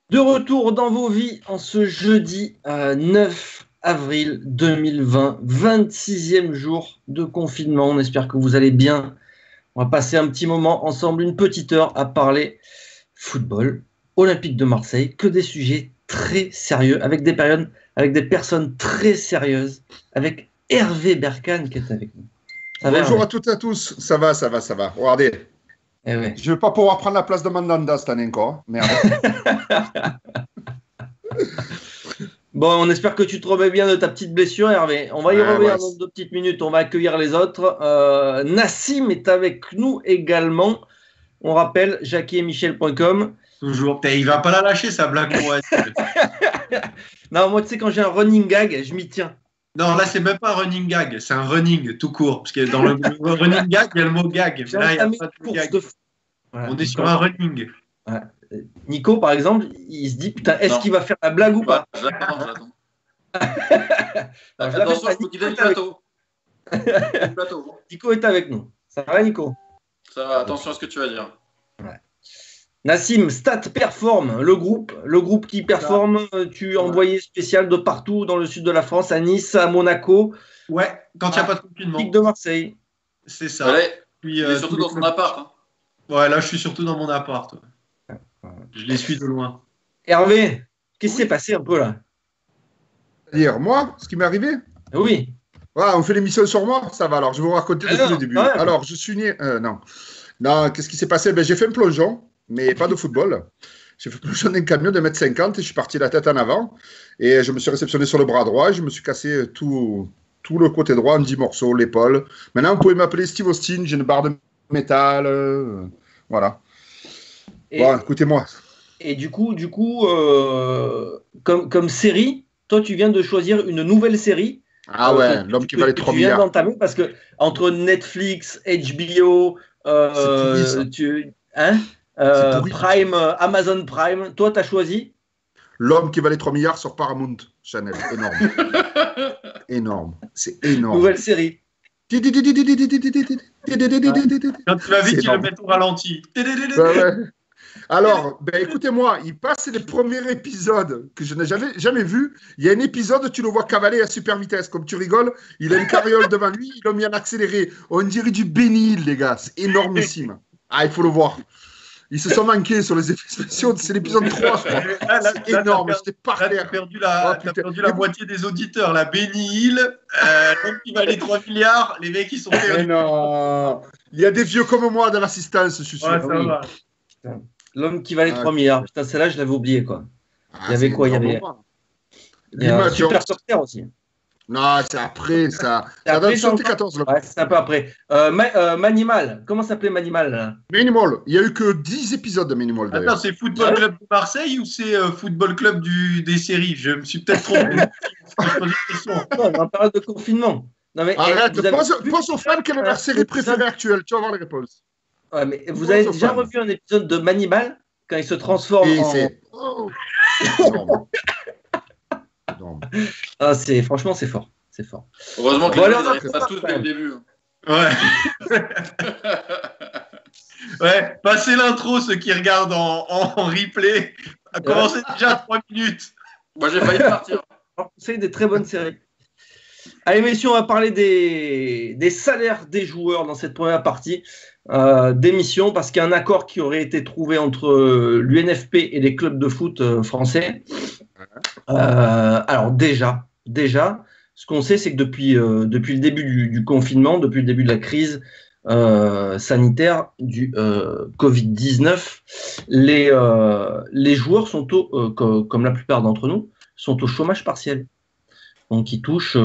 De retour dans vos vies en ce jeudi 9 avril 2020, 26e jour de confinement. On espère que vous allez bien. On va passer un petit moment ensemble, une petite heure à parler football, Olympique de Marseille, que des sujets très sérieux, avec des personnes très sérieuses, avec Hervé Berkane qui est avec nous. Ça va, Bonjour Hervé? à toutes et à tous. Ça va, ça va, ça va. Regardez, Eh ouais. je ne vais pas pouvoir prendre la place de Mandanda cette année encore. Merde. Bon, on espère que tu te remets bien de ta petite blessure, Hervé. On va y Ouais, revenir ouais. dans 2 petites minutes. On va accueillir les autres. Nassim est avec nous également. On rappelle, jackie-et-michel.com. Toujours. Putain, il va pas la lâcher, sa blague pour être. Non, moi, tu sais, quand j'ai un running gag, je m'y tiens. Non, là, c'est même pas un running gag, c'est un running tout court. Parce que dans le running gag, il y a le mot gag. J'ai Mais là, il n'y a entamé pas une de course gag. de fou. Voilà. On est sur un running. Ouais. Nico, par exemple, il se dit, putain, est-ce Non. qu'il va faire la blague ou pas? J'attends. Alors, je la fais Attention, pas. il faut qu'il ait le Nico est avec- plateau. Le plateau. Nico est avec nous. Ça va, Nico? Ça va, attention à ce que tu vas dire. Nassim, Stat Perform, le groupe qui performe, tu envoyé spécial de partout dans le sud de la France, à Nice, à Monaco, Ouais, quand il n'y a pas de confinement. Ligue de Marseille. C'est ça. Allez, Puis, il est surtout tous les dans son clubs- appart. Hein. Ouais, là, je suis surtout dans mon appart. Ouais. Je les suis de loin. Hervé, qu'est-ce qui Oui. s'est passé un peu là? C'est-à-dire, moi, ce qui m'est arrivé, Oui. on fait l'émission sur moi, ça va. Alors, je vais vous raconter depuis Alors, le début. quand même. Alors, je suis né. Non. Non, qu'est-ce qui s'est passé? J'ai fait un plongeon, mais pas de football. J'ai fait un plongeon d'un camion de 1m50 et je suis parti la tête en avant. Et je me suis réceptionné sur le bras droit et je me suis cassé tout le côté droit en 10 morceaux, l'épaule. Maintenant, vous pouvez m'appeler Steve Austin, j'ai une barre de métal. Voilà. Et, Bon, écoutez-moi. et du coup, comme série, toi, tu viens de choisir une nouvelle série. Ah ouais, l'homme qui valait 3 tu viens milliards. d'entamer parce que entre Netflix, HBO, C'est pourri, ça. C'est pourri. Prime, Amazon Prime, toi, tu as choisi L'homme qui valait 3 milliards sur Paramount Channel. Énorme. Énorme. C'est énorme. nouvelle série. Quand tu vas vite, C'est tu le énorme. mets au ralenti. Ouais, ouais. Alors, écoutez-moi, il passe les premiers épisodes que je n'ai jamais vus. Il y a un épisode, tu le vois cavaler à super vitesse. Comme tu rigoles, il a une carriole devant lui, il l'a mis en accéléré. On dirait du Benny, les gars. C'est énormissime. Ah, il faut le voir. Ils se sont manqués sur les effets spéciaux. C'est l'épisode 3, je crois. C'est énorme. J'étais par Là, tu as terre. perdu putain. la moitié des auditeurs. La Benny Hill, l'homme qui valait 3 milliards, les mecs, ils sont Mais perdus. non. Il y a des vieux comme moi dans l'assistance, je suis sûr. Ouais, ça Oui. va. L'homme qui valait Ouais. 3 milliards. Putain, celle-là, je l'avais oublié, quoi. Ah, Il y avait c'est quoi? Il y avait énorme. il y a L'image, Super Soccer aussi. Non, c'est après ça. C'est Ça après, date de ça, 74, là. Ouais, c'est un peu après. Manimal. Comment s'appelait Manimal là? Minimal. Il n'y a eu que 10 épisodes de Minimal, Attends, d'ailleurs. c'est Football Club de Marseille ou c'est Football Club des séries? Je me suis peut-être trompé. Je pose une question. Non, en période de confinement. Non, mais, Arrête, vous avez vu- pose aux fans quelle est leur série préférée actuelle. Tu vas voir les réponses. Ouais, mais vous Pose avez aux déjà fans. revu un épisode de Manimal quand il se transforme Et en. c'est. Oh. Énorme. Énorme. Ah, franchement, c'est fort. C'est fort. Heureusement que Bon, les gens alors, n'arrivent pas tous dès le début. Ouais. Ouais, passez l'intro, ceux qui regardent en replay. A commencé déjà à 3 minutes. Moi, j'ai failli partir. C'est des très bonnes séries. Allez, messieurs, on va parler des salaires des joueurs dans cette première partie d'émission parce qu'il y a un accord qui aurait été trouvé entre l'UNFP et les clubs de foot français. Alors déjà, ce qu'on sait, c'est que depuis le début du confinement, depuis le début de la crise sanitaire du Covid-19, les joueurs sont comme la plupart d'entre nous, sont au chômage partiel. Donc ils touchent,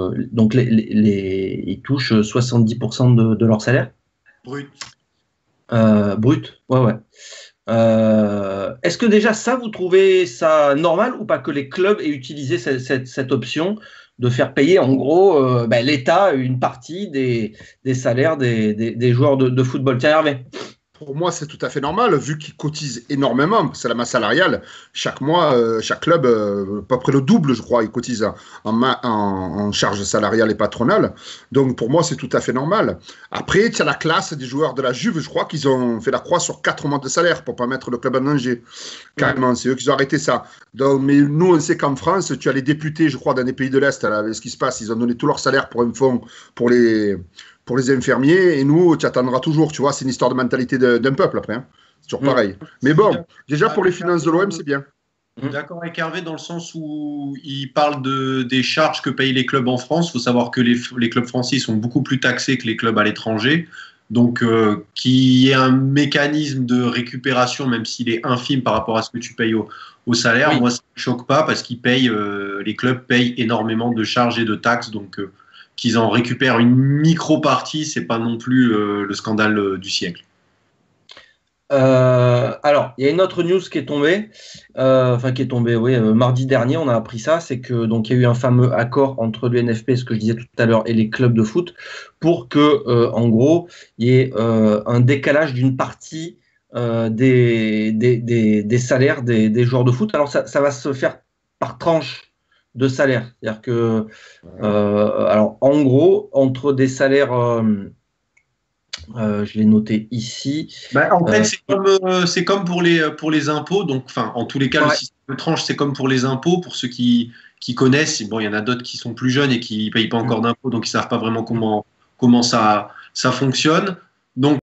ils touchent 70% de leur salaire. Brut. Brut, ouais. Est-ce que déjà ça, vous trouvez ça normal ou pas que les clubs aient utilisé cette option de faire payer en gros l'État une partie des salaires des joueurs de football? Tiens, Hervé. pour moi, c'est tout à fait normal, vu qu'ils cotisent énormément. C'est la masse salariale. Chaque mois, chaque club, à peu près le double, je crois, ils cotisent en charge salariale et patronale. Donc, pour moi, c'est tout à fait normal. Après, tu as la classe des joueurs de la Juve. Je crois qu'ils ont fait la croix sur 4 mois de salaire pour ne pas mettre le club en danger. Carrément, c'est eux qui ont arrêté ça. Donc, mais nous, on sait qu'en France, tu as les députés, je crois, dans les pays de l'Est, là, avec ce qui se passe. Ils ont donné tout leur salaire pour un fonds pour les infirmiers, et nous, tu attendras toujours, tu vois, c'est une histoire de mentalité d'un peuple après, hein. C'est toujours pareil. Mais bon, déjà pour les finances de l'OM, c'est bien. D'accord avec Hervé dans le sens où il parle des charges que payent les clubs en France. Il faut savoir que les clubs français sont beaucoup plus taxés que les clubs à l'étranger. Donc, qu'il y ait un mécanisme de récupération, même s'il est infime par rapport à ce que tu payes au salaire, moi, ça ne me choque pas parce les clubs payent énormément de charges et de taxes. Donc, qu'ils en récupèrent une micro-partie, c'est pas non plus le scandale du siècle. Alors, il y a une autre news qui est tombée, mardi dernier, on a appris ça, c'est que donc il y a eu un fameux accord entre l'UNFP, ce que je disais tout à l'heure, et les clubs de foot, pour que, en gros, il y ait un décalage d'une partie des salaires des joueurs de foot. Alors, ça va se faire par tranche de salaire, c'est-à-dire que, alors, en gros, entre des salaires je l'ai noté ici. En fait, c'est comme pour les impôts. Donc, en tous les cas, le système de tranche, c'est comme pour les impôts. Pour ceux qui connaissent, bon, il y en a d'autres qui sont plus jeunes et qui ne payent pas encore d'impôts, donc ils ne savent pas vraiment comment ça fonctionne. Donc,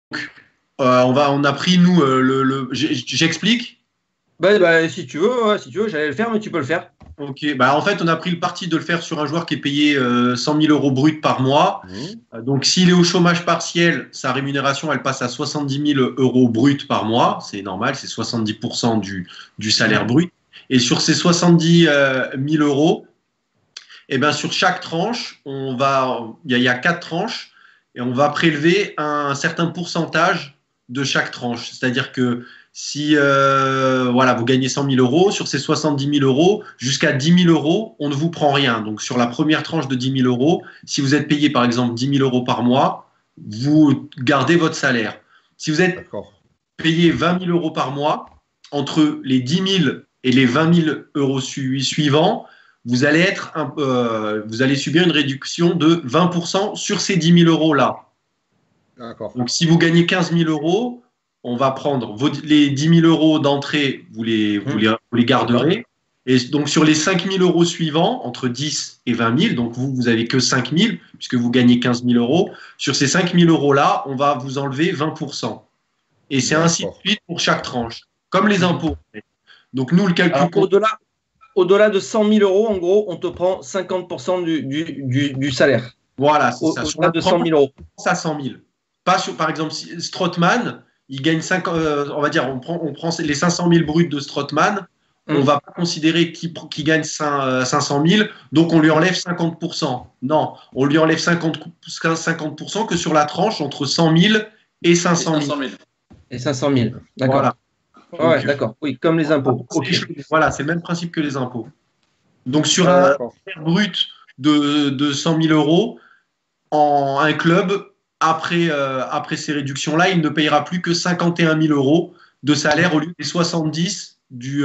on a pris, nous, j'explique. Si tu veux, j'allais le faire, mais tu peux le faire. Ok, en fait, on a pris le parti de le faire sur un joueur qui est payé 100 000 euros brut par mois. Donc, s'il est au chômage partiel, sa rémunération, elle passe à 70 000 euros brut par mois. C'est normal, c'est 70% du salaire brut. Et sur ces 70 000 euros, sur chaque tranche, il y a 4 tranches et on va prélever un certain pourcentage de chaque tranche. C'est-à-dire que si vous gagnez 100 000 euros, sur ces 70 000 euros, jusqu'à 10 000 euros, on ne vous prend rien. Donc, sur la première tranche de 10 000 euros, si vous êtes payé par exemple 10 000 euros par mois, vous gardez votre salaire. Si vous êtes payé 20 000 euros par mois, entre les 10 000 et les 20 000 euros suivants, vous allez subir une réduction de 20% sur ces 10 000 euros-là. Donc, si vous gagnez 15 000 euros, on va prendre les 10 000 euros d'entrée, vous les garderez. Et donc, sur les 5 000 euros suivants, entre 10 et 20 000, donc vous n'avez que 5 000, puisque vous gagnez 15 000 euros. Sur ces 5 000 euros-là, on va vous enlever 20%. Et c'est ainsi de suite pour chaque tranche, comme les impôts. Donc, nous, le calcul… Au-delà de 100 000 euros, en gros, on te prend 50% du salaire. Voilà, c'est ça. Au-delà de 100 000 euros. À 100 000. Pas sur, par exemple, Strootman, il gagne 5, on va dire, on prend les 500 000 bruts de Strootman, on ne va pas considérer qu'il gagne 500 000, donc on lui enlève 50%. Non, on lui enlève 50% que sur la tranche entre 100 000 et 500 000. Et 500 000, d'accord. Voilà. Ouais, d'accord, oui, comme les impôts. Voilà, c'est le même principe que les impôts. Donc sur un salaire brut de 100 000 euros, un club… Après ces réductions-là, il ne payera plus que 51 000 euros de salaire au lieu des 70 du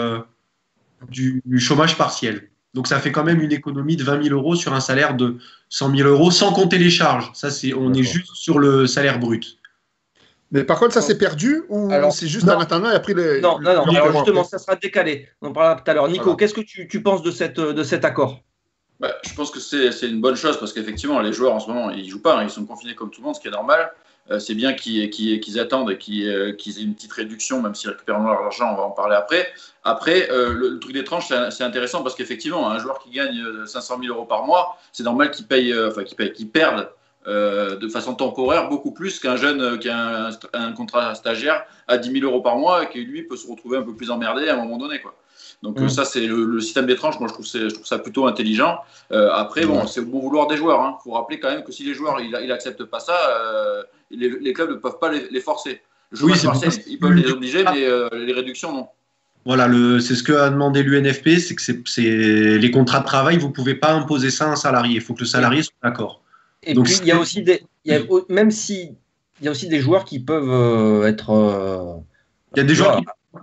chômage partiel. Donc, ça fait quand même une économie de 20 000 euros sur un salaire de 100 000 euros, sans compter les charges. Ça, on est juste sur le salaire brut. Mais par contre, ça s'est perdu ou c'est juste en attendant et après Non. Alors justement, ça sera décalé. On en parlera tout à l'heure. Nico, qu'est-ce que tu penses de cet accord ? Je pense que c'est une bonne chose parce qu'effectivement, les joueurs en ce moment, ils jouent pas, ils sont confinés comme tout le monde, ce qui est normal. C'est bien qu'ils attendent et qu'ils aient une petite réduction, même s'ils récupèrent leur argent, on va en parler après. Après, le truc des tranches, c'est intéressant parce qu'effectivement, un joueur qui gagne 500 000 euros par mois, c'est normal qu'il perde de façon temporaire beaucoup plus qu'un jeune qui a un contrat stagiaire à 10 000 euros par mois et qui, lui, peut se retrouver un peu plus emmerdé à un moment donné, quoi. Donc ça, c'est le système des tranches. Moi, je trouve ça plutôt intelligent. Après, c'est au bon vouloir des joueurs. Il faut rappeler quand même que si les joueurs ils acceptent pas ça, les clubs ne peuvent pas les forcer. Ils peuvent les obliger, mais les réductions, non. Voilà, c'est ce qu'a demandé l'UNFP, c'est que c'est les contrats de travail, vous ne pouvez pas imposer ça à un salarié. Il faut que le salarié soit d'accord. Et donc, puis, il y a aussi même si il y a aussi des joueurs qui peuvent être. Il y a des joueurs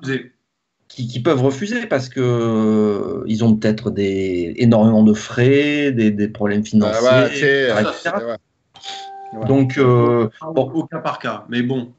qui peuvent refuser parce que ils ont peut-être énormément de frais, des problèmes financiers, etc. Ouais. Donc, au cas par cas. Mais bon,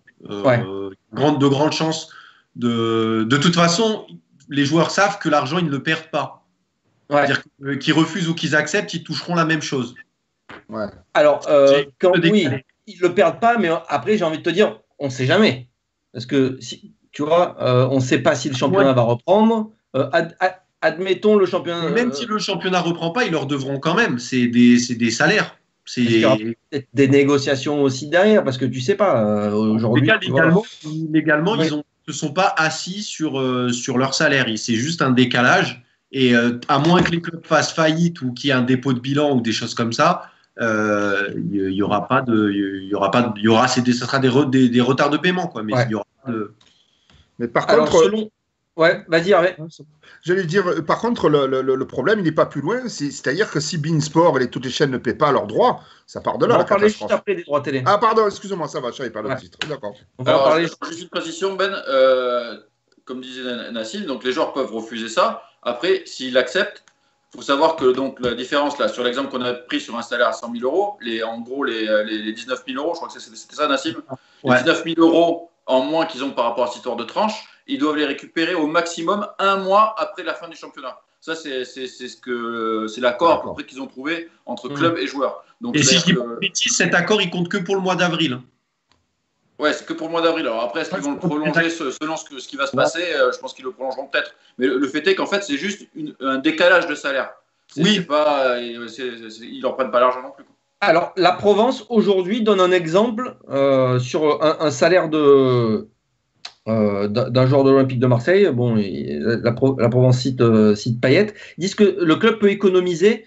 de grandes chances. De toute façon, les joueurs savent que l'argent, ils ne le perdent pas. Ouais. C'est-à-dire qu'ils refusent ou qu'ils acceptent, ils toucheront la même chose. Ouais. Alors, oui, ils ne le perdent pas, mais après, j'ai envie de te dire, on ne sait jamais. Parce que, tu vois, on ne sait pas si le championnat va reprendre. Admettons le championnat. Même si le championnat ne reprend pas, ils leur devront quand même. C'est des salaires. Il y aura peut-être des négociations aussi derrière, parce que tu ne sais pas. Aujourd'hui, légalement ils ne se sont pas assis sur leur salaire. C'est juste un décalage. Et à moins que les clubs fassent faillite ou qu'il y ait un dépôt de bilan ou des choses comme ça, il y aura pas de, il y aura, ce sera des retards de paiement, quoi. Mais il y aura pas de. Mais par contre, ouais, vas-y, Hervé. J'allais dire, par contre, le problème, il n'est pas plus loin. C'est-à-dire que si Beansport et toutes les chaînes ne paient pas leurs droits, ça part de là. On va en parler juste après des droits télé. Ah, pardon, excuse-moi, ça va, je savais pas le titre. D'accord. On va en parler. Juste une précision, Ben. Comme disait Nassim, donc les joueurs peuvent refuser ça. Après, s'ils l'acceptent, il faut savoir que donc, la différence, là, sur l'exemple qu'on a pris sur un salaire à 100 000 euros, en gros, les 19 000 euros, je crois que c'était ça, Nassim, les 19 000 euros en moins qu'ils ont par rapport à cette histoire de tranche, ils doivent les récupérer au maximum un mois après la fin du championnat. Ça, c'est l'accord à peu près qu'ils ont trouvé entre club et joueurs. Donc, et si je dis pas de bêtises, cet accord, il compte que pour le mois d'avril. Ouais, c'est que pour le mois d'avril. Alors après, est-ce qu'ils vont le prolonger selon ce qui va se passer? Je pense qu'ils le prolongeront peut-être. Mais le fait est qu'en fait, c'est juste un décalage de salaire. Ils n'en prennent pas l'argent non plus. Alors, la Provence, aujourd'hui, donne un exemple sur un salaire d'un joueur de l'Olympique de Marseille. Bon, la Provence cite Payet. Ils disent que le club peut économiser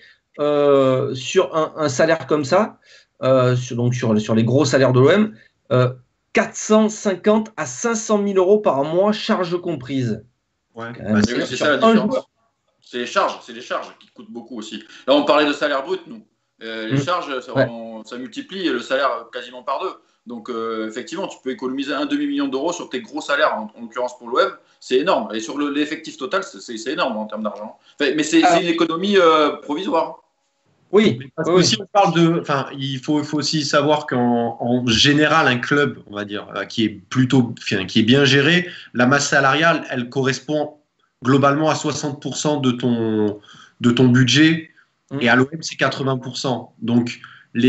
sur un salaire comme ça, sur les gros salaires de l'OM, 450 à 500 000 euros par mois, charges comprises. Ouais. C'est ça la différence. C'est les charges qui coûtent beaucoup aussi. Là, on parlait de salaire brut, nous. Les charges, ça multiplie le salaire quasiment par deux. Donc, effectivement, tu peux économiser 1,5 million d'euros sur tes gros salaires, en l'occurrence pour l'OM. C'est énorme. Et sur l'effectif total, c'est énorme en termes d'argent. Mais c'est une économie provisoire. Oui. Parce que si on parle il faut aussi savoir qu'en général, un club, on va dire, qui est bien géré, la masse salariale, elle correspond globalement à 60% de ton budget, et à l'OM, c'est 80%. Donc,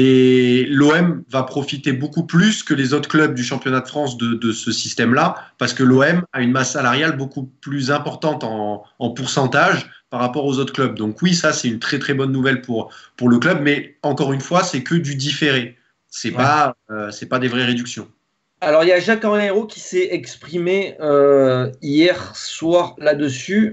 l'OM va profiter beaucoup plus que les autres clubs du championnat de France de ce système-là, parce que l'OM a une masse salariale beaucoup plus importante en pourcentage par rapport aux autres clubs. Donc oui, ça, c'est une très très bonne nouvelle pour le club, mais encore une fois, c'est que du différé. C'est pas des vraies réductions. Alors, il y a Jacques-Henri Hérault qui s'est exprimé hier soir là-dessus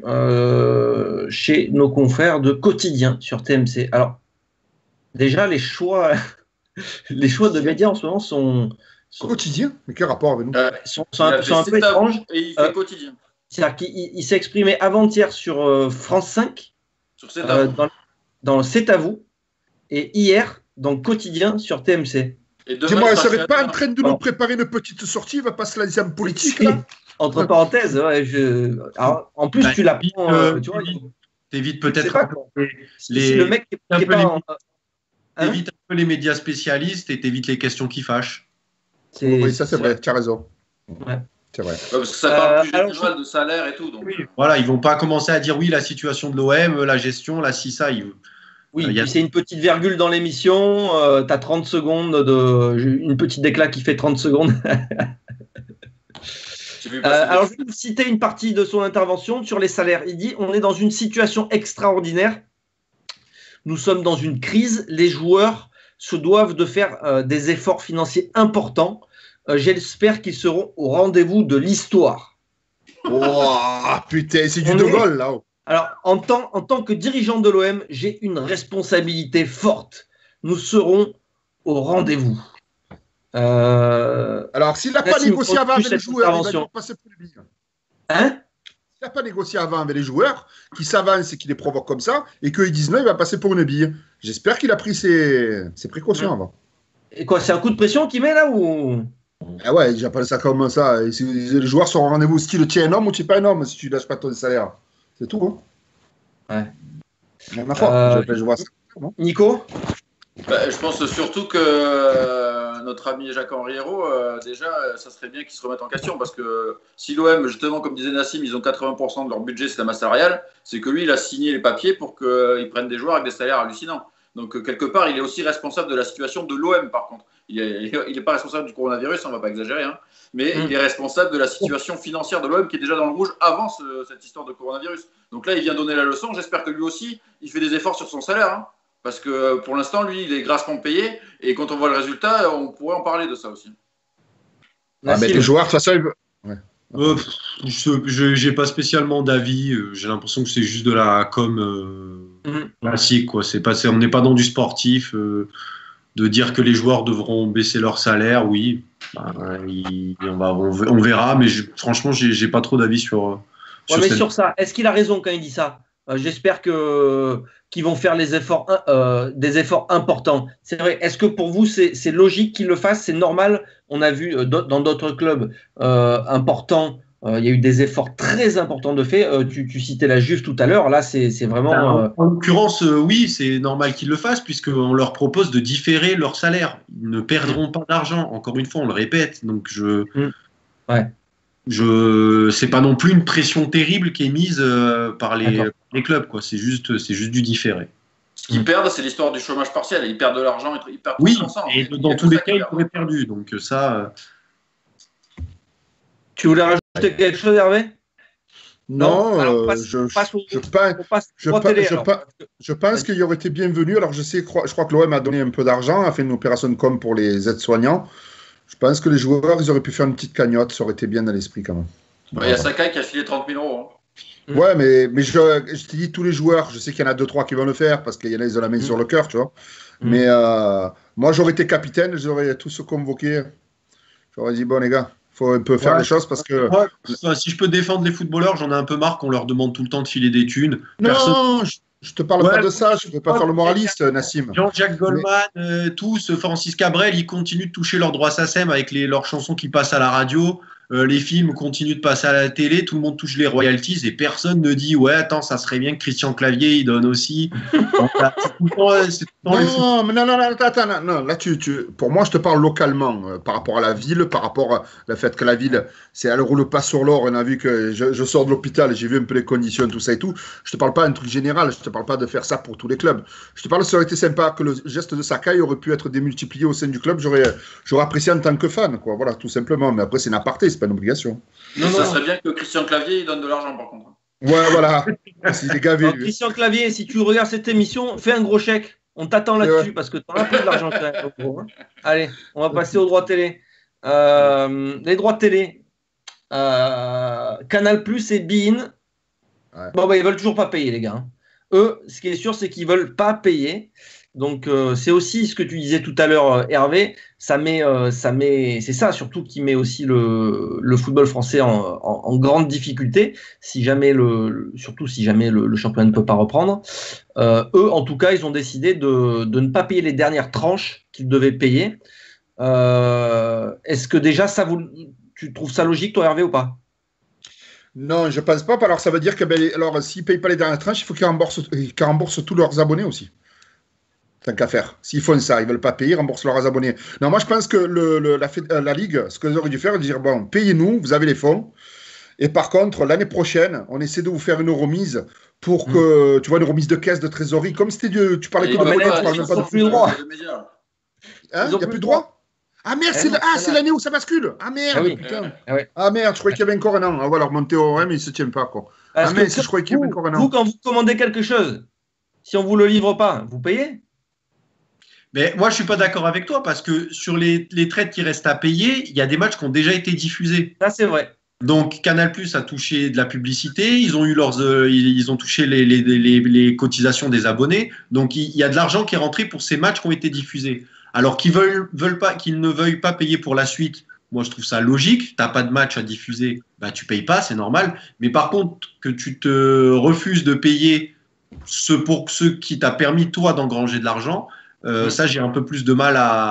chez nos confrères de Quotidien sur TMC. Alors, déjà, les choix de médias en ce moment sont Quotidien. Mais quel rapport avec nous sont un peu étranges. Et il fait Quotidien. C'est-à-dire qu'il s'est exprimé avant-hier sur France 5, sur dans C'est à vous, et hier dans Quotidien sur TMC. Dis-moi, elle ne serait pas en train de nous préparer une petite sortie? Il va pas se lancer en politique, là? Entre parenthèses, alors, en plus, tu l'apprends. Tu vois, t'évites peut-être le mec qui est pas t'évites un peu les médias spécialistes et t'évites les questions qui fâchent. Oui, ça c'est vrai, tu as raison. Ouais. C'est vrai. Parce que ça parle plus général de salaire et tout. Donc. Oui, voilà, ils vont pas commencer à dire oui, la situation de l'OM, la gestion, là, si ça. Oui, c'est une petite virgule dans l'émission, tu as 30 secondes, une petite déclat qui fait 30 secondes. Alors, je vais vous citer une partie de son intervention sur les salaires. Il dit « On est dans une situation extraordinaire. Nous sommes dans une crise. Les joueurs se doivent de faire des efforts financiers importants. J'espère qu'ils seront au rendez-vous de l'histoire. » Oh, putain, c'est du De Gaulle, là. Alors, en tant que dirigeant de l'OM, j'ai une responsabilité forte. Nous serons au rendez-vous. Alors, s'il n'a pas négocié avant avec les joueurs, il va passer pour les billes. Hein? S'il n'a pas négocié avant avec les joueurs, qui s'avancent et qui les provoquent comme ça, et qu'ils disent non, il va passer pour une bille. J'espère qu'il a pris ses précautions avant. Et quoi, c'est un coup de pression qu'il met là ou? Ah ouais, j'appelle ça comme ça. Et les joueurs sont au rendez-vous. Style, tu es un homme ou tu n'es pas un homme si tu lâches pas ton salaire. C'est tout. Hein. Ouais. Même ma foi, je vois ça. Nico? Je pense surtout que notre ami Jacques-Henri Hérault, déjà, ça serait bien qu'il se remette en question parce que si l'OM, justement, comme disait Nassim, ils ont 80% de leur budget, c'est la masse salariale, c'est que lui, il a signé les papiers pour qu'ils prennent des joueurs avec des salaires hallucinants. Donc, quelque part, il est aussi responsable de la situation de l'OM, par contre. Il n'est pas responsable du coronavirus, on ne va pas exagérer, hein, mais il est responsable de la situation financière de l'OM qui est déjà dans le rouge avant cette histoire de coronavirus. Donc là, il vient donner la leçon. J'espère que lui aussi, il fait des efforts sur son salaire. Hein. Parce que pour l'instant, lui, il est grassement payé. Et quand on voit le résultat, on pourrait en parler de ça aussi. Ah, mais les joueurs, de toute façon, j'ai pas spécialement d'avis. J'ai l'impression que c'est juste de la com classique. Quoi. On n'est pas dans du sportif. De dire que les joueurs devront baisser leur salaire, oui. On verra. Mais franchement, j'ai pas trop d'avis sur ça. Est-ce qu'il a raison quand il dit ça? J'espère qu'ils vont faire des efforts importants. C'est vrai. Est-ce que pour vous, c'est logique qu'ils le fassent? C'est normal? On a vu dans d'autres clubs importants, il y a eu des efforts très importants de fait. Tu citais la Juve tout à l'heure. Là, c'est vraiment. En l'occurrence, oui, c'est normal qu'ils le fassent puisqu'on leur propose de différer leur salaire. Ils ne perdront pas d'argent. Encore une fois, on le répète. Donc, c'est pas non plus une pression terrible qui est mise par les clubs, quoi. C'est juste du différé. Ce qu'ils perdent, c'est l'histoire du chômage partiel. Ils perdent de l'argent, ils perdent tout ensemble. Et dans tous les cas, ils auraient perdu. Donc ça. Tu voulais rajouter quelque chose, Hervé? Non, je pense qu'il y aurait été bienvenu. Alors je crois que l'OM a donné un peu d'argent, a fait une opération de com pour les aides-soignants. Je pense que les joueurs, ils auraient pu faire une petite cagnotte, ça aurait été bien dans l'esprit quand même. Il y a Sakai qui a filé 30 000 €. Hein. Ouais, mais je te dis, tous les joueurs, je sais qu'il y en a 2-3 qui vont le faire parce qu'il y en a, ils ont la main sur le cœur, tu vois. Mais moi, j'aurais été capitaine, j'aurais tous convoqués. J'aurais dit, bon, les gars, il faut un peu faire les choses parce que. Si je peux défendre les footballeurs, j'en ai un peu marre qu'on leur demande tout le temps de filer des thunes. Non, je te parle pas de ça, je ne vais pas faire le moraliste, Nassim. Jean-Jacques Goldman, tous, Francis Cabrel, ils continuent de toucher leurs droits SACEM avec leurs chansons qui passent à la radio. Les films continuent de passer à la télé, tout le monde touche les royalties et personne ne dit ouais attends ça serait bien que Christian Clavier il donne aussi. Donc, là, non, là pour moi je te parle localement par rapport à la ville, par rapport au fait que la ville elle roule pas sur l'or. On a vu que je sors de l'hôpital, j'ai vu un peu les conditions, tout ça et tout. Je te parle pas d'un truc général, je te parle pas de faire ça pour tous les clubs. Je te parle, ça aurait été sympa que le geste de Sakai aurait pu être démultiplié au sein du club. J'aurais apprécié en tant que fan, quoi. Voilà, tout simplement. Mais après c'est une aparté. C'est pas une obligation. Non, ça serait bien que Christian Clavier il donne de l'argent par contre. Ouais, voilà. S'il est gavé. Alors, Christian Clavier, si tu regardes cette émission, fais un gros chèque. On t'attend là-dessus parce que tu en as plus de l'argent quand même. Hein. Allez, on va passer aux droits télé. Les droits télé. Canal+ et beIN. Ouais. Bon, ils veulent toujours pas payer, les gars. Hein. Eux, ce qui est sûr, c'est qu'ils veulent pas payer. Donc, c'est aussi ce que tu disais tout à l'heure, Hervé. C'est ça surtout qui met aussi le football français en grande difficulté. Surtout si jamais le championnat ne peut pas reprendre. Eux, en tout cas, ils ont décidé de ne pas payer les dernières tranches qu'ils devaient payer. Est-ce que déjà, tu trouves ça logique, toi, Hervé, ou pas? Non, je pense pas. Alors, ça veut dire que s'ils ne payent pas les dernières tranches, il faut qu'ils remboursent tous leurs abonnés aussi. Tant qu'à faire. S'ils font ça, ils ne veulent pas payer, remboursent leurs abonnés. Non, moi, je pense que la Ligue, ce qu'ils auraient dû faire, c'est dire, bon, payez-nous, vous avez les fonds. Et par contre, l'année prochaine, on essaie de vous faire une remise pour que, tu vois, une remise de caisse, de trésorerie. Comme c'était tu parlais que de monnaie, tu parlais même pas de plus droit. Hein, il n'y a plus de droit? Ah merde, c'est l'année où ça bascule. Ah merde, putain. Ah merde, je croyais qu'il y avait encore un an. On va leur monter au RM, mais ils ne se tiennent pas, quoi. Je croyais qu'il y avait encore un an. Vous, quand vous commandez quelque chose, si on ne vous le livre pas, vous payez? Mais moi, je ne suis pas d'accord avec toi parce que sur les traites qui restent à payer, il y a des matchs qui ont déjà été diffusés. Ça, c'est vrai. Donc, Canal+ a touché de la publicité, ils ont touché les cotisations des abonnés. Donc, il y a de l'argent qui est rentré pour ces matchs qui ont été diffusés. Alors qu'ils ne veuillent pas payer pour la suite, moi, je trouve ça logique. Tu n'as pas de match à diffuser, tu ne payes pas, c'est normal. Mais par contre, que tu te refuses de payer pour ceux qui t'a permis, toi, d'engranger de l'argent, ça, j'ai un peu plus de mal à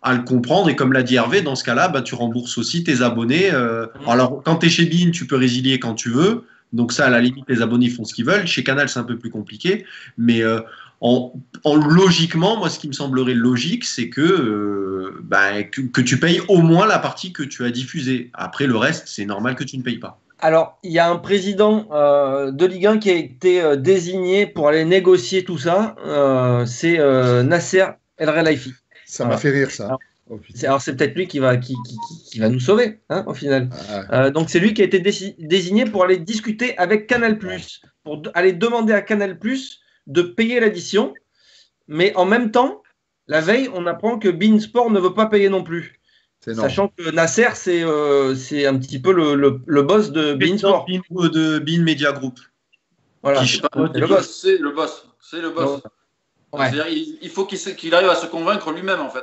à le comprendre. Et comme l'a dit Hervé, dans ce cas-là, tu rembourses aussi tes abonnés. Alors, quand tu es chez beIN, tu peux résilier quand tu veux. Donc ça, à la limite, les abonnés font ce qu'ils veulent. Chez Canal, c'est un peu plus compliqué. Mais logiquement, moi, ce qui me semblerait logique, c'est que tu payes au moins la partie que tu as diffusée. Après, le reste, c'est normal que tu ne payes pas. Alors, il y a un président de Ligue 1 qui a été désigné pour aller négocier tout ça. C'est Nasser El Khelaifi. Ça m'a fait rire, ça. Alors, c'est peut-être lui qui va nous sauver, au final. Donc, c'est lui qui a été désigné pour aller discuter avec Canal+, pour aller demander à Canal+, de payer l'addition. Mais en même temps, la veille, on apprend que beIN Sport ne veut pas payer non plus. Sachant que Nasser, c'est un petit peu le boss de beIN Sport. De beIN Media Group. Voilà, c'est le boss. C'est le boss. Ouais. C'est-à-dire, il faut qu'il arrive à se convaincre lui-même, en fait.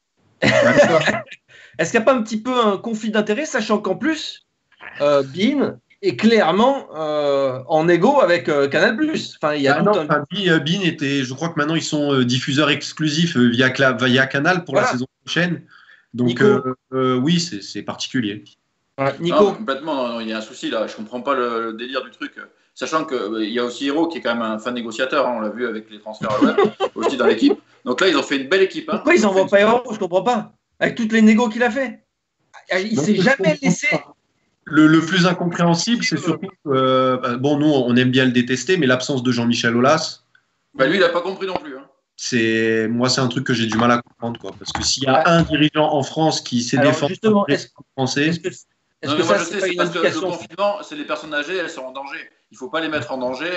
Est-ce qu'il n'y a pas un petit peu un conflit d'intérêt, sachant qu'en plus, beIN est clairement en égo avec Canal+. Enfin, il y a beIN était, je crois que maintenant ils sont diffuseurs exclusifs via Canal pour la saison prochaine. Donc oui, c'est particulier. Nico. Non, complètement, il y a un souci là. Je comprends pas le délire du truc. Sachant qu'il y a aussi Hero qui est quand même un fin négociateur. On l'a vu avec les transferts aussi dans l'équipe. Donc là, ils ont fait une belle équipe. Pourquoi ils n'envoient pas Hero? Je comprends pas. Avec toutes les négos qu'il a fait. Il ne s'est jamais laissé. Le plus incompréhensible, c'est surtout nous, on aime bien le détester, mais l'absence de Jean-Michel Aulas. Lui, il n'a pas compris non plus. C'est un truc que j'ai du mal à comprendre, quoi. Parce que s'il y a un dirigeant en France qui sait défendre le français. Est-ce que ça, c'est pas une parce que indication? le confinement, c'est les personnes âgées, elles sont en danger. Il ne faut pas les mettre en danger.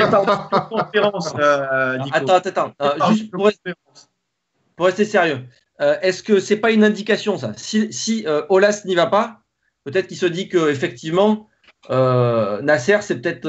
Attends. Juste pour rester sérieux, est-ce que c'est pas une indication, ça? Si Aulas n'y va pas, peut-être qu'il se dit qu'effectivement, Nasser, c'est peut-être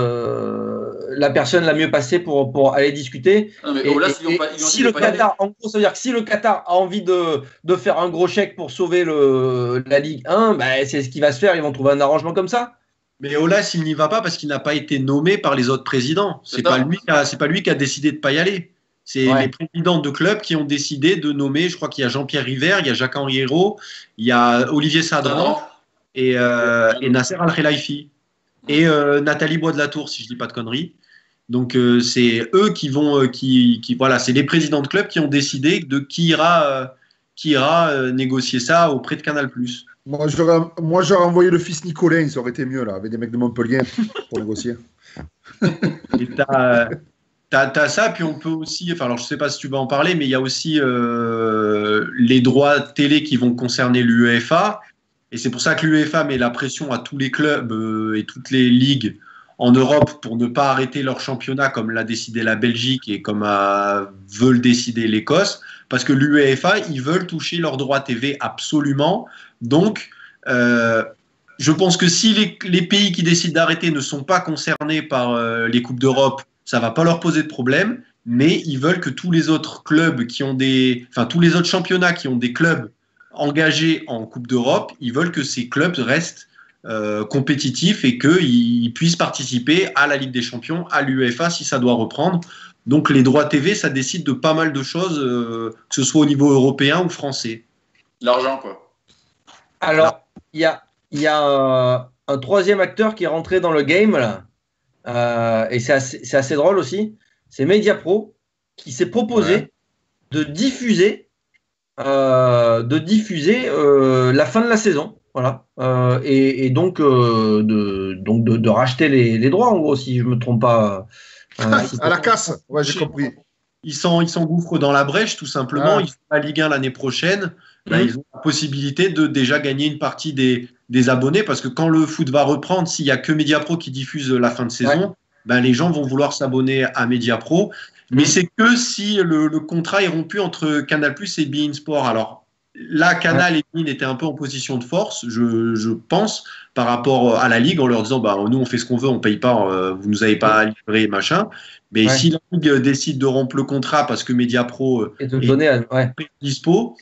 la personne la mieux passée pour aller discuter. Non, mais si le Qatar, en gros, ça veut dire que si le Qatar a envie de faire un gros chèque pour sauver la Ligue 1, c'est ce qui va se faire. Ils vont trouver un arrangement comme ça. Mais Aulas, il n'y va pas parce qu'il n'a pas été nommé par les autres présidents. C'est pas lui qui a décidé de ne pas y aller. C'est les présidents de clubs qui ont décidé de nommer. Je crois qu'il y a Jean-Pierre River, il y a Jacques-Henri Hérault, il y a Olivier Sadran et Nasser Al Khelaifi et Nathalie Bois de la Tour, si je dis pas de conneries. Donc c'est eux qui vont, c'est les présidents de clubs qui ont décidé de qui ira négocier ça auprès de Canal+. Moi, j'aurais envoyé le fils Nicolin, ça aurait été mieux, là, avec des mecs de Montpellier pour négocier. Et t'as ça, puis on peut aussi, alors je sais pas si tu vas en parler, mais il y a aussi les droits télé qui vont concerner l'UEFA. Et c'est pour ça que l'UEFA met la pression à tous les clubs et toutes les ligues en Europe pour ne pas arrêter leur championnat comme l'a décidé la Belgique et comme veulent décider l'Écosse. Parce que l'UEFA, ils veulent toucher leurs droits TV absolument. Donc, je pense que si les pays qui décident d'arrêter ne sont pas concernés par les Coupes d'Europe, ça ne va pas leur poser de problème. Mais ils veulent que tous les autres clubs tous les autres championnats qui ont des clubs engagés en Coupe d'Europe, ils veulent que ces clubs restent compétitifs et qu'ils puissent participer à la Ligue des Champions, à l'UEFA si ça doit reprendre. Donc les droits TV, ça décide de pas mal de choses, que ce soit au niveau européen ou français. L'argent, quoi. Alors, il y a un troisième acteur qui est rentré dans le game, là, et c'est assez drôle aussi. C'est Mediapro qui s'est proposé de diffuser la fin de la saison. Voilà. Et donc, de racheter les droits, en gros, si je ne me trompe pas. À la casse, j'ai compris. Ils s'engouffrent dans la brèche, tout simplement. Ils font la Ligue 1 l'année prochaine. Ils ont la possibilité de déjà gagner une partie des abonnés, parce que quand le foot va reprendre, s'il n'y a que Mediapro qui diffuse la fin de saison, les gens vont vouloir s'abonner à Mediapro. Mais c'est que si le contrat est rompu entre Canal+ et beIN Sport. Alors là, Canal et beIN étaient un peu en position de force, je pense, par rapport à la Ligue, en leur disant nous on fait ce qu'on veut, on paye pas, vous nous avez pas livré, machin. Mais si la Ligue décide de rompre le contrat parce que Mediapro et de donner dispo,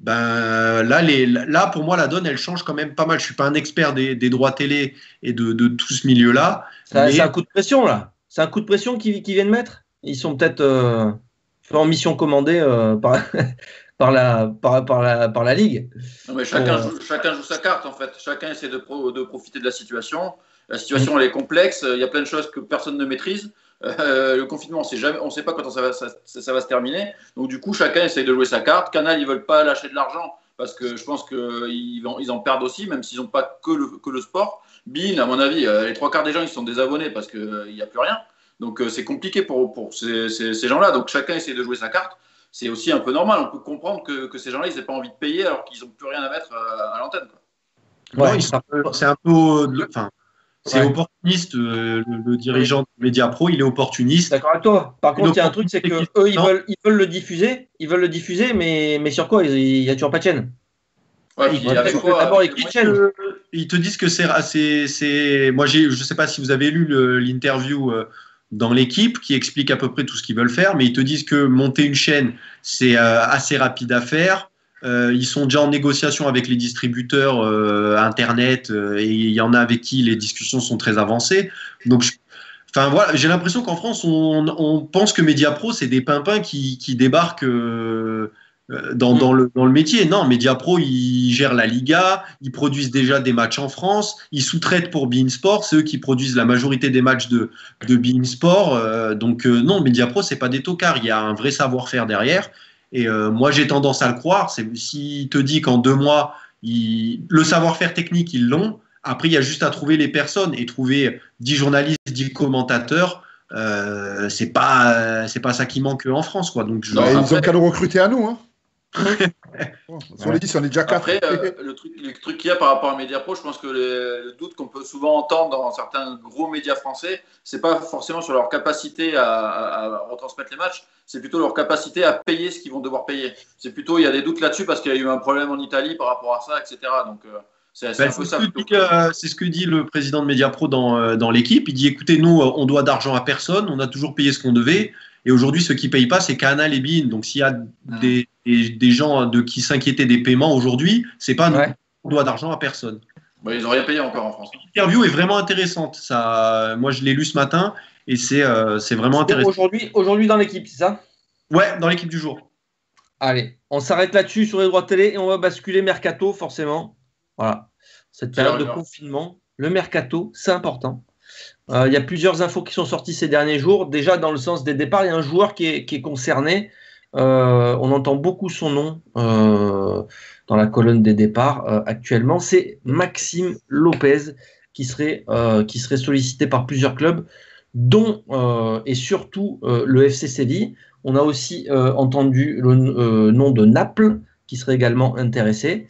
là pour moi la donne elle change quand même pas mal. Je suis pas un expert des droits télé et de tout ce milieu-là. C'est un coup de pression là. C'est un coup de pression qu'ils viennent mettre. Ils sont peut-être en mission commandée par la Ligue. Non, mais chacun joue sa carte, en fait. Chacun essaie de profiter de la situation. La situation, elle est complexe. Il y a plein de choses que personne ne maîtrise. Le confinement, on ne sait pas quand ça va se terminer. Donc, du coup, chacun essaie de jouer sa carte. Canal, ils ne veulent pas lâcher de l'argent parce que je pense qu'ils en perdent aussi, même s'ils n'ont pas que le sport. Bein, à mon avis, les 3 quarts des gens, ils sont désabonnés parce qu'il n'y a plus rien. Donc, c'est compliqué pour ces gens-là. Donc, chacun essaie de jouer sa carte. C'est aussi un peu normal. On peut comprendre que ces gens-là, ils n'aient pas envie de payer alors qu'ils n'ont plus rien à mettre à l'antenne. Ouais, c'est un peu. Enfin, c'est opportuniste. Le dirigeant de Mediapro, il est opportuniste. D'accord avec toi. Par contre, il y a un truc, c'est que eux, ils veulent le diffuser. Ils veulent le diffuser, mais sur quoi? Il n'y a toujours pas de chaîne. Ouais, puis avec quoi, d'abord écrit de chaîne. Ils te disent que c'est. Moi, je ne sais pas si vous avez lu l'interview dans l'équipe qui explique à peu près tout ce qu'ils veulent faire, mais ils te disent que monter une chaîne, c'est assez rapide à faire. Ils sont déjà en négociation avec les distributeurs Internet et il y en a avec qui les discussions sont très avancées. Donc, enfin, voilà, j'ai l'impression qu'en France, on pense que Mediapro, c'est des pimpins qui débarquent dans le métier. Non, Mediapro, ils gèrent la Liga, ils produisent déjà des matchs en France, ils sous-traitent pour beIN Sport, c'est eux qui produisent la majorité des matchs de beIN Sport. Donc non, Mediapro, c'est pas des tocards, il y a un vrai savoir-faire derrière. Et moi, j'ai tendance à le croire. S'il te dit qu'en 2 mois, le savoir-faire technique, ils l'ont. Après, il y a juste à trouver les personnes et trouver 10 journalistes, 10 commentateurs. C'est pas ça qui manque en France, quoi. Donc, ils ont qu'à nous recruter à nous, hein. Sur les 10, on est déjà 4. Après, le truc qu'il y a par rapport à Mediapro, je pense que le doute qu'on peut souvent entendre dans certains gros médias français, c'est pas forcément sur leur capacité à retransmettre les matchs, c'est plutôt leur capacité à payer ce qu'ils vont devoir payer. C'est plutôt, il y a des doutes là-dessus parce qu'il y a eu un problème en Italie par rapport à ça, etc. Donc, c'est un peu ça. C'est ce que dit le président de Mediapro dans l'équipe. Il dit, écoutez, nous, on doit d'argent à personne, on a toujours payé ce qu'on devait. Et aujourd'hui, ceux qui ne payent pas, c'est Canal et beIN. Donc, s'il y a des gens qui s'inquiétaient des paiements aujourd'hui, c'est pas nous. On doit d'argent à personne. Bah, ils n'ont rien payé encore en France. L'interview est vraiment intéressante. Moi, je l'ai lu ce matin et c'est vraiment intéressant. Aujourd'hui dans l'équipe, c'est ça? Ouais, dans l'équipe du jour. Allez, on s'arrête là-dessus sur les droits de télé et on va basculer mercato, forcément. Voilà. Cette période de confinement, le mercato, c'est important. Il y a plusieurs infos qui sont sorties ces derniers jours. Déjà, dans le sens des départs, il y a un joueur qui est concerné. On entend beaucoup son nom dans la colonne des départs actuellement. C'est Maxime Lopez qui serait sollicité par plusieurs clubs, dont et surtout le FC Séville. On a aussi entendu le nom de Naples qui serait également intéressé.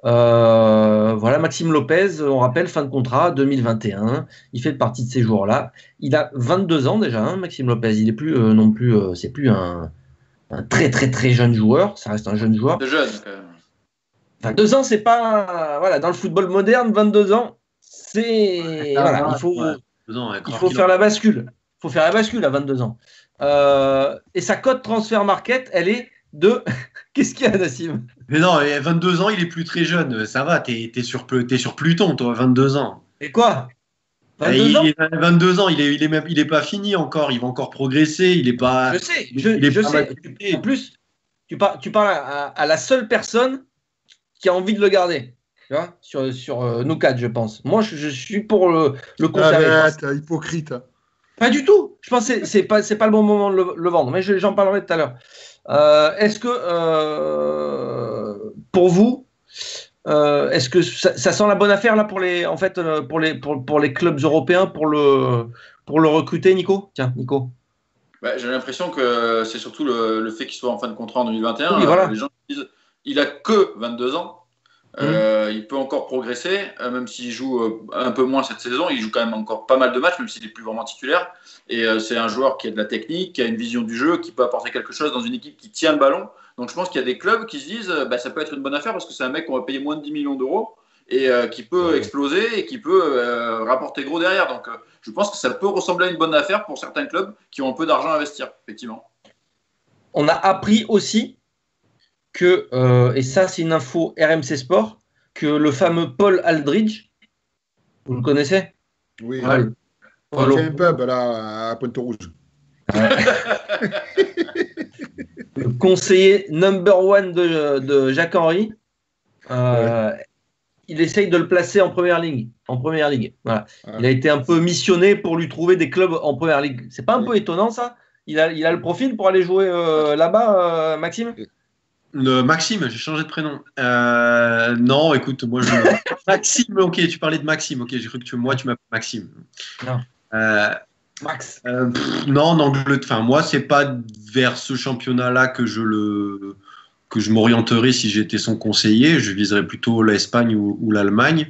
Voilà, Maxime Lopez, on rappelle, fin de contrat 2021. Il fait partie de ces joueurs-là. Il a 22 ans déjà, hein, Maxime Lopez. Il est plus non plus, c'est plus un très très très jeune joueur. Ça reste un jeune joueur. De jeune, quand même. 22 ans, c'est pas voilà, dans le football moderne, 22 ans, c'est voilà, il faut faire la bascule. Il faut faire la bascule à 22 ans. Et sa cote transfert market, elle est de qu'est-ce qu'il y a, Nassim? Mais non, 22 ans, il est plus très jeune. Ça va, t'es sur Pluton, toi, 22 ans. Et quoi? 22 ans, il est pas fini encore. Il va encore progresser. Il est pas. Je sais. Je sais. En plus, tu parles à la seule personne qui a envie de le garder. Tu vois, sur nous 4, je pense. Moi, je suis pour le conserver. Arrête, hypocrite. Pas du tout. Je pense que c'est pas le bon moment de le vendre. Mais j'en parlerai tout à l'heure. Est-ce que pour vous, est-ce que ça sent la bonne affaire là pour les clubs européens pour le recruter, Nico? Tiens, Nico. Bah, j'ai l'impression que c'est surtout le fait qu'il soit en fin de contrat en 2021. Oui, voilà. Les gens disent il a que 22 ans. Il peut encore progresser, même s'il joue un peu moins cette saison. Il joue quand même encore pas mal de matchs, même s'il n'est plus vraiment titulaire. Et c'est un joueur qui a de la technique, qui a une vision du jeu, qui peut apporter quelque chose dans une équipe qui tient le ballon. Donc je pense qu'il y a des clubs qui se disent ça peut être une bonne affaire parce que c'est un mec qu'on va payer moins de 10 millions d'euros et qui peut exploser et qui peut rapporter gros derrière. Donc je pense que ça peut ressembler à une bonne affaire pour certains clubs qui ont un peu d'argent à investir, effectivement. On a appris aussi que, et ça c'est une info RMC Sport, que le fameux Paul Aldridge, vous le connaissez? Oui. Il fait un pub là à Pointe-Rouge. Ouais. le conseiller number one de Jacques-Henri. Il essaye de le placer en première ligue. Voilà. Ouais. Il a été un peu missionné pour lui trouver des clubs en première ligue. C'est pas un peu étonnant ça? Il a le profil pour aller jouer là-bas, Maxime? Maxime, j'ai changé de prénom. Non, écoute, moi Maxime, ok, tu parlais de Maxime, ok, j'ai cru que tu m'appelles Maxime. Non. Max. Non, enfin, moi, c'est pas vers ce championnat-là que je m'orienterais si j'étais son conseiller. Je viserais plutôt l'Espagne ou l'Allemagne.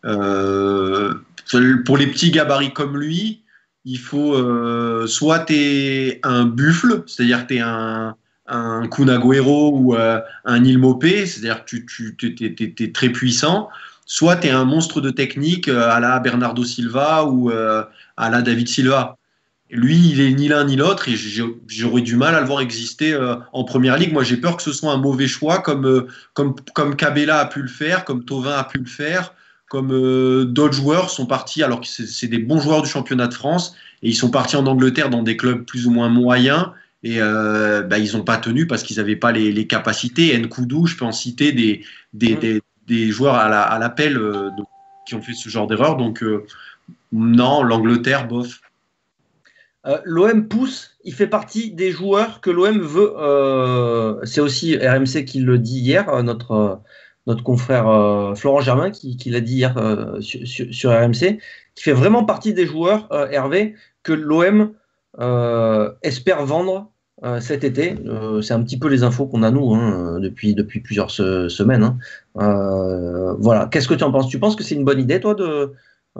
Pour les petits gabarits comme lui, il faut soit t'es un buffle, c'est-à-dire que t'es un Kun Agüero ou un Neil Maupay, c'est-à-dire que t'es très puissant, soit t'es un monstre de technique à la Bernardo Silva ou à la David Silva. Lui, il est ni l'un ni l'autre et j'aurais du mal à le voir exister en première ligue. Moi, j'ai peur que ce soit un mauvais choix comme Cabella a pu le faire, comme Thauvin a pu le faire, comme d'autres joueurs sont partis, alors que c'est des bons joueurs du championnat de France, et ils sont partis en Angleterre dans des clubs plus ou moins moyens, et ils n'ont pas tenu parce qu'ils n'avaient pas les capacités. Nkoudou, je peux en citer des joueurs à l'appel qui ont fait ce genre d'erreur. Donc, non, l'Angleterre, bof. L'OM pousse, il fait partie des joueurs que l'OM veut. C'est aussi RMC qui le dit hier, notre confrère Florent Germain qui l'a dit hier sur RMC, qui fait vraiment partie des joueurs, Hervé, que l'OM espère vendre cet été. C'est un petit peu les infos qu'on a nous depuis plusieurs semaines. Voilà. Qu'est-ce que tu en penses? Tu penses que c'est une bonne idée, toi, de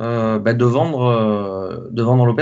vendre Lopez?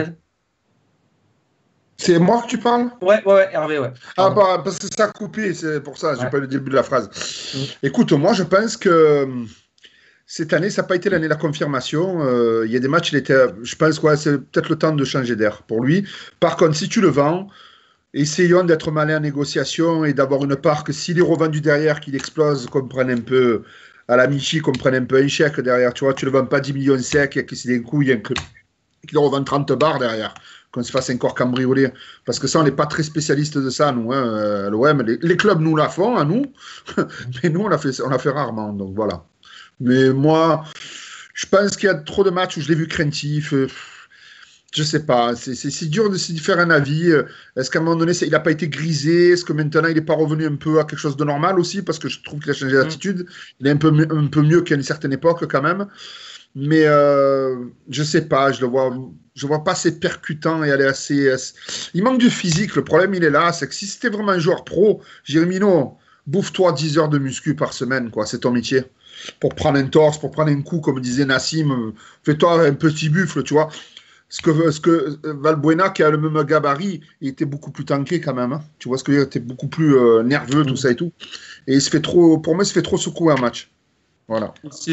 C'est moi que tu parles? Ouais, Hervé, ouais. Parce que ça a coupé, c'est pour ça, j'ai pas le début de la phrase. Écoute, moi, je pense que cette année, ça n'a pas été l'année de la confirmation. Il y a des matchs, je pense que c'est peut-être le temps de changer d'air pour lui. Par contre, si tu le vends, essayons d'être malin en négociation et d'avoir une part que s'il est revendu derrière, qu'il explose, qu'on prenne un peu à la Michi, qu'on prenne un peu un chèque derrière. Tu vois, tu ne le vends pas 10 millions secs et que si d'un coup, il y a qu'il le revend 30 bars derrière, qu'on se fasse encore cambrioler. Parce que ça, on n'est pas très spécialiste de ça, nous. L'OM, les clubs nous la font, à nous. Mais nous, on l'a fait rarement. Donc voilà. Mais moi, je pense qu'il y a trop de matchs où je l'ai vu craintif. Je sais pas. C'est dur de faire un avis. Est-ce qu'à un moment donné, il n'a pas été grisé? Est-ce que maintenant, il n'est pas revenu un peu à quelque chose de normal aussi? Parce que je trouve qu'il a changé d'attitude. Il est un peu mieux qu'à une certaine époque, quand même. Mais je sais pas, je vois pas assez percutant et aller assez. Il manque du physique. Le problème, il est là, c'est que si c'était vraiment un joueur pro, Jérémino, bouffe-toi 10 heures de muscu par semaine, quoi. C'est ton métier. Pour prendre un torse, pour prendre un coup, comme disait Nassim, fais-toi un petit buffle, tu vois. Ce que Valbuena, qui a le même gabarit, il était beaucoup plus tanké quand même. Hein. Tu vois ce que je veux dire? Il était beaucoup plus nerveux, tout ça et tout. Et il se fait trop, pour moi, il se fait trop secouer un match. Voilà.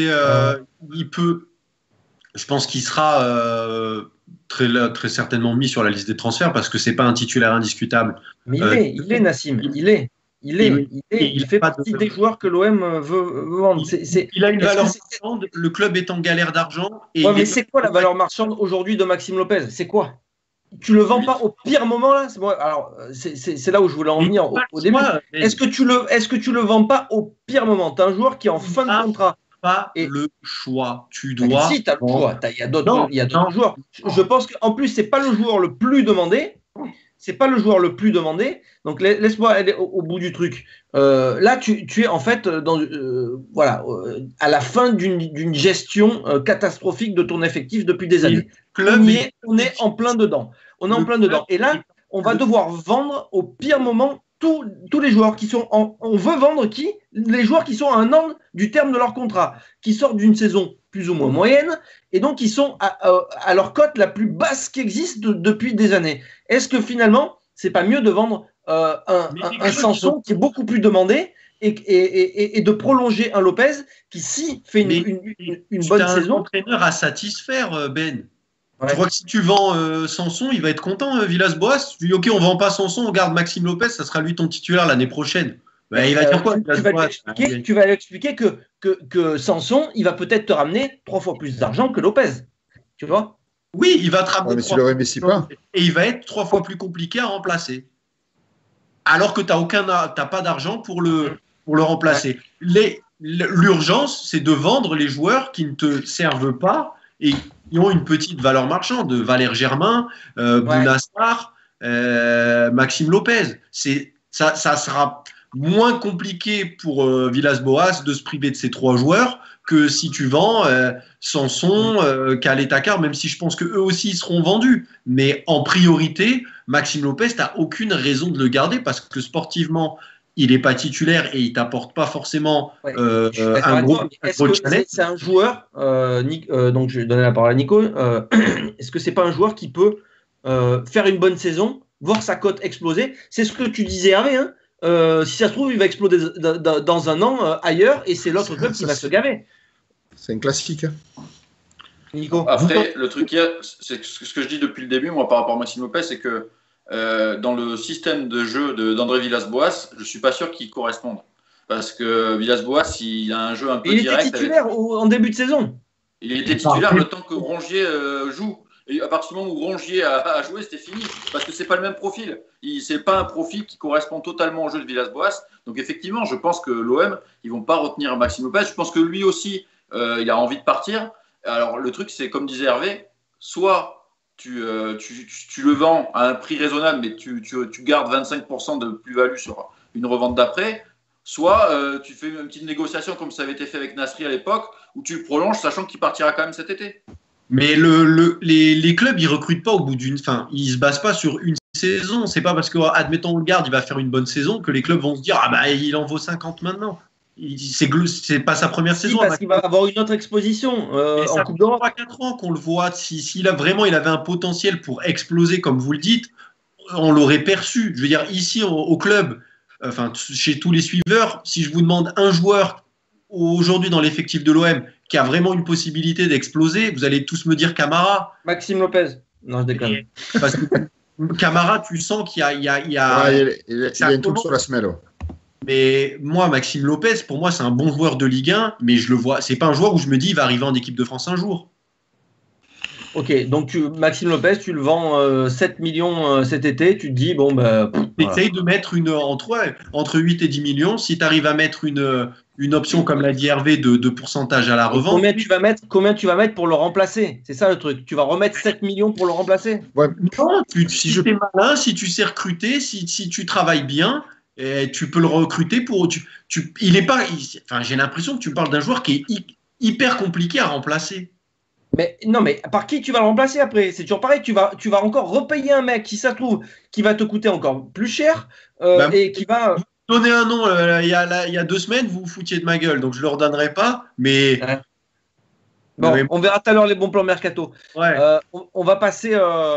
Il peut. Je pense qu'il sera très certainement mis sur la liste des transferts parce que c'est pas un titulaire indiscutable. Mais il est Nassim, il fait partie des joueurs que l'OM veut vendre. Il a une valeur marchande. Le club est en galère d'argent. Mais c'est quoi la valeur marchande aujourd'hui de Maxime Lopez? C'est quoi? Tu le vends pas au pire moment là? Alors c'est là où je voulais en venir au début. Est-ce que tu le vends pas au pire moment? Tu as un joueur qui est en fin de contrat. Le choix. Tu dois. Si, tu as le choix. Il y a d'autres joueurs. Je pense qu'en plus, c'est pas le joueur le plus demandé. Donc, laisse-moi aller au bout du truc. Là, tu es en fait à la fin d'une gestion catastrophique de ton effectif depuis des années. On est en plein dedans. Et là, on va devoir vendre au pire moment tous les joueurs qui sont on veut vendre qui? Les joueurs qui sont à un an du terme de leur contrat, qui sortent d'une saison plus ou moins moyenne, et donc qui sont à leur cote la plus basse qui existe depuis des années. Est-ce que finalement, c'est pas mieux de vendre un Sanson qui est beaucoup plus demandé et de prolonger un Lopez qui, si fait une bonne saison. Un entraîneur à satisfaire, Ben. Ouais. Je crois que si tu vends Sanson, il va être content, Villas-Boas. Tu dis, OK, on ne vend pas Sanson, on garde Maxime Lopez, ça sera lui ton titulaire l'année prochaine. Il va dire quoi? Tu vas lui expliquer que Sanson, il va peut-être te ramener 3 fois plus d'argent que Lopez. Tu vois? Oui, il va te ramener 3 fois plus. Et il va être 3 fois plus compliqué à remplacer. alors que tu n'as pas d'argent pour le remplacer. L'urgence, c'est de vendre les joueurs qui ne te servent pas et qui ont une petite valeur marchande. Valère Germain, Bouna Sarr, Maxime Lopez. Ça sera moins compliqué pour Villas-Boas de se priver de ces 3 joueurs que si tu vends Sanson, Calais Takar, même si je pense qu'eux aussi seront vendus. Mais en priorité, Maxime Lopez, tu n'as aucune raison de le garder parce que sportivement, il n'est pas titulaire et il ne t'apporte pas forcément un gros challenge. C'est un joueur, donc je vais donner la parole à Nico, est-ce que ce n'est pas un joueur qui peut faire une bonne saison, voir sa cote exploser? C'est ce que tu disais, Hervé, hein. Si ça se trouve, il va exploser dans un an ailleurs et c'est l'autre club qui va se gaver. C'est un classique. Nico. Après, le truc, c'est ce que je dis depuis le début, moi, par rapport à Maxime Lopez, c'est que dans le système de jeu d'André Villas-Boas, je ne suis pas sûr qu'il corresponde. Parce que Villas-Boas, il a un jeu un peu direct. Il était titulaire en début de saison. Il était titulaire le temps que Rongier joue. Et à partir du moment où Rongier a joué, c'était fini. Parce que ce n'est pas le même profil. Ce n'est pas un profil qui correspond totalement au jeu de Villas-Boas. Donc effectivement, je pense que l'OM, ils ne vont pas retenir Maxime Lopez. Je pense que lui aussi, il a envie de partir. Alors le truc, c'est comme disait Hervé, soit tu le vends à un prix raisonnable, mais tu gardes 25% de plus-value sur une revente d'après, soit tu fais une petite négociation comme ça avait été fait avec Nasri à l'époque, où tu le prolonges, sachant qu'il partira quand même cet été. Mais les clubs, ils recrutent pas au bout d'une fin. Ils se basent pas sur une saison. C'est pas parce que, admettons, on le garde, il va faire une bonne saison que les clubs vont se dire ah bah il en vaut 50 maintenant. C'est pas sa première saison. Parce qu'il va avoir une autre exposition en Coupe d'Europe. Ça fait 3-4 ans qu'on le voit. S'il a vraiment, il avait un potentiel pour exploser, comme vous le dites, on l'aurait perçu. Je veux dire, ici au club, enfin chez tous les suiveurs, si je vous demande un joueur aujourd'hui dans l'effectif de l'OM qui a vraiment une possibilité d'exploser, vous allez tous me dire Camara. Maxime Lopez. Non, je déconne. Parce que Camara, tu sens qu'il y a il y a un truc sur la semelle. Mais moi, Maxime Lopez, pour moi, c'est un bon joueur de Ligue 1, mais je le vois. C'est pas un joueur où je me dis il va arriver en équipe de France un jour. Ok, donc Maxime Lopez, tu le vends 7 millions cet été, tu te dis, bon, bah. Essaye de mettre entre 8 et 10 millions. Si tu arrives à mettre une option, comme l'a dit Hervé, de pourcentage à la revente. Combien tu vas mettre pour le remplacer? C'est ça le truc. Tu vas remettre 7 millions pour le remplacer? Ouais. Non, si tu es malin, si tu sais recruter, si tu travailles bien, tu peux le recruter pour. Il est pas. J'ai l'impression que tu parles d'un joueur qui est hyper compliqué à remplacer. Mais non, mais par qui tu vas le remplacer après? C'est toujours pareil, tu vas encore repayer un mec qui, ça se trouve, qui va te coûter encore plus cher et qui va. Donner un nom il y a 2 semaines, vous vous foutiez de ma gueule, donc je ne le redonnerai pas. Mais. Ouais. Bon, on verra tout à l'heure les bons plans mercato. Ouais. On va passer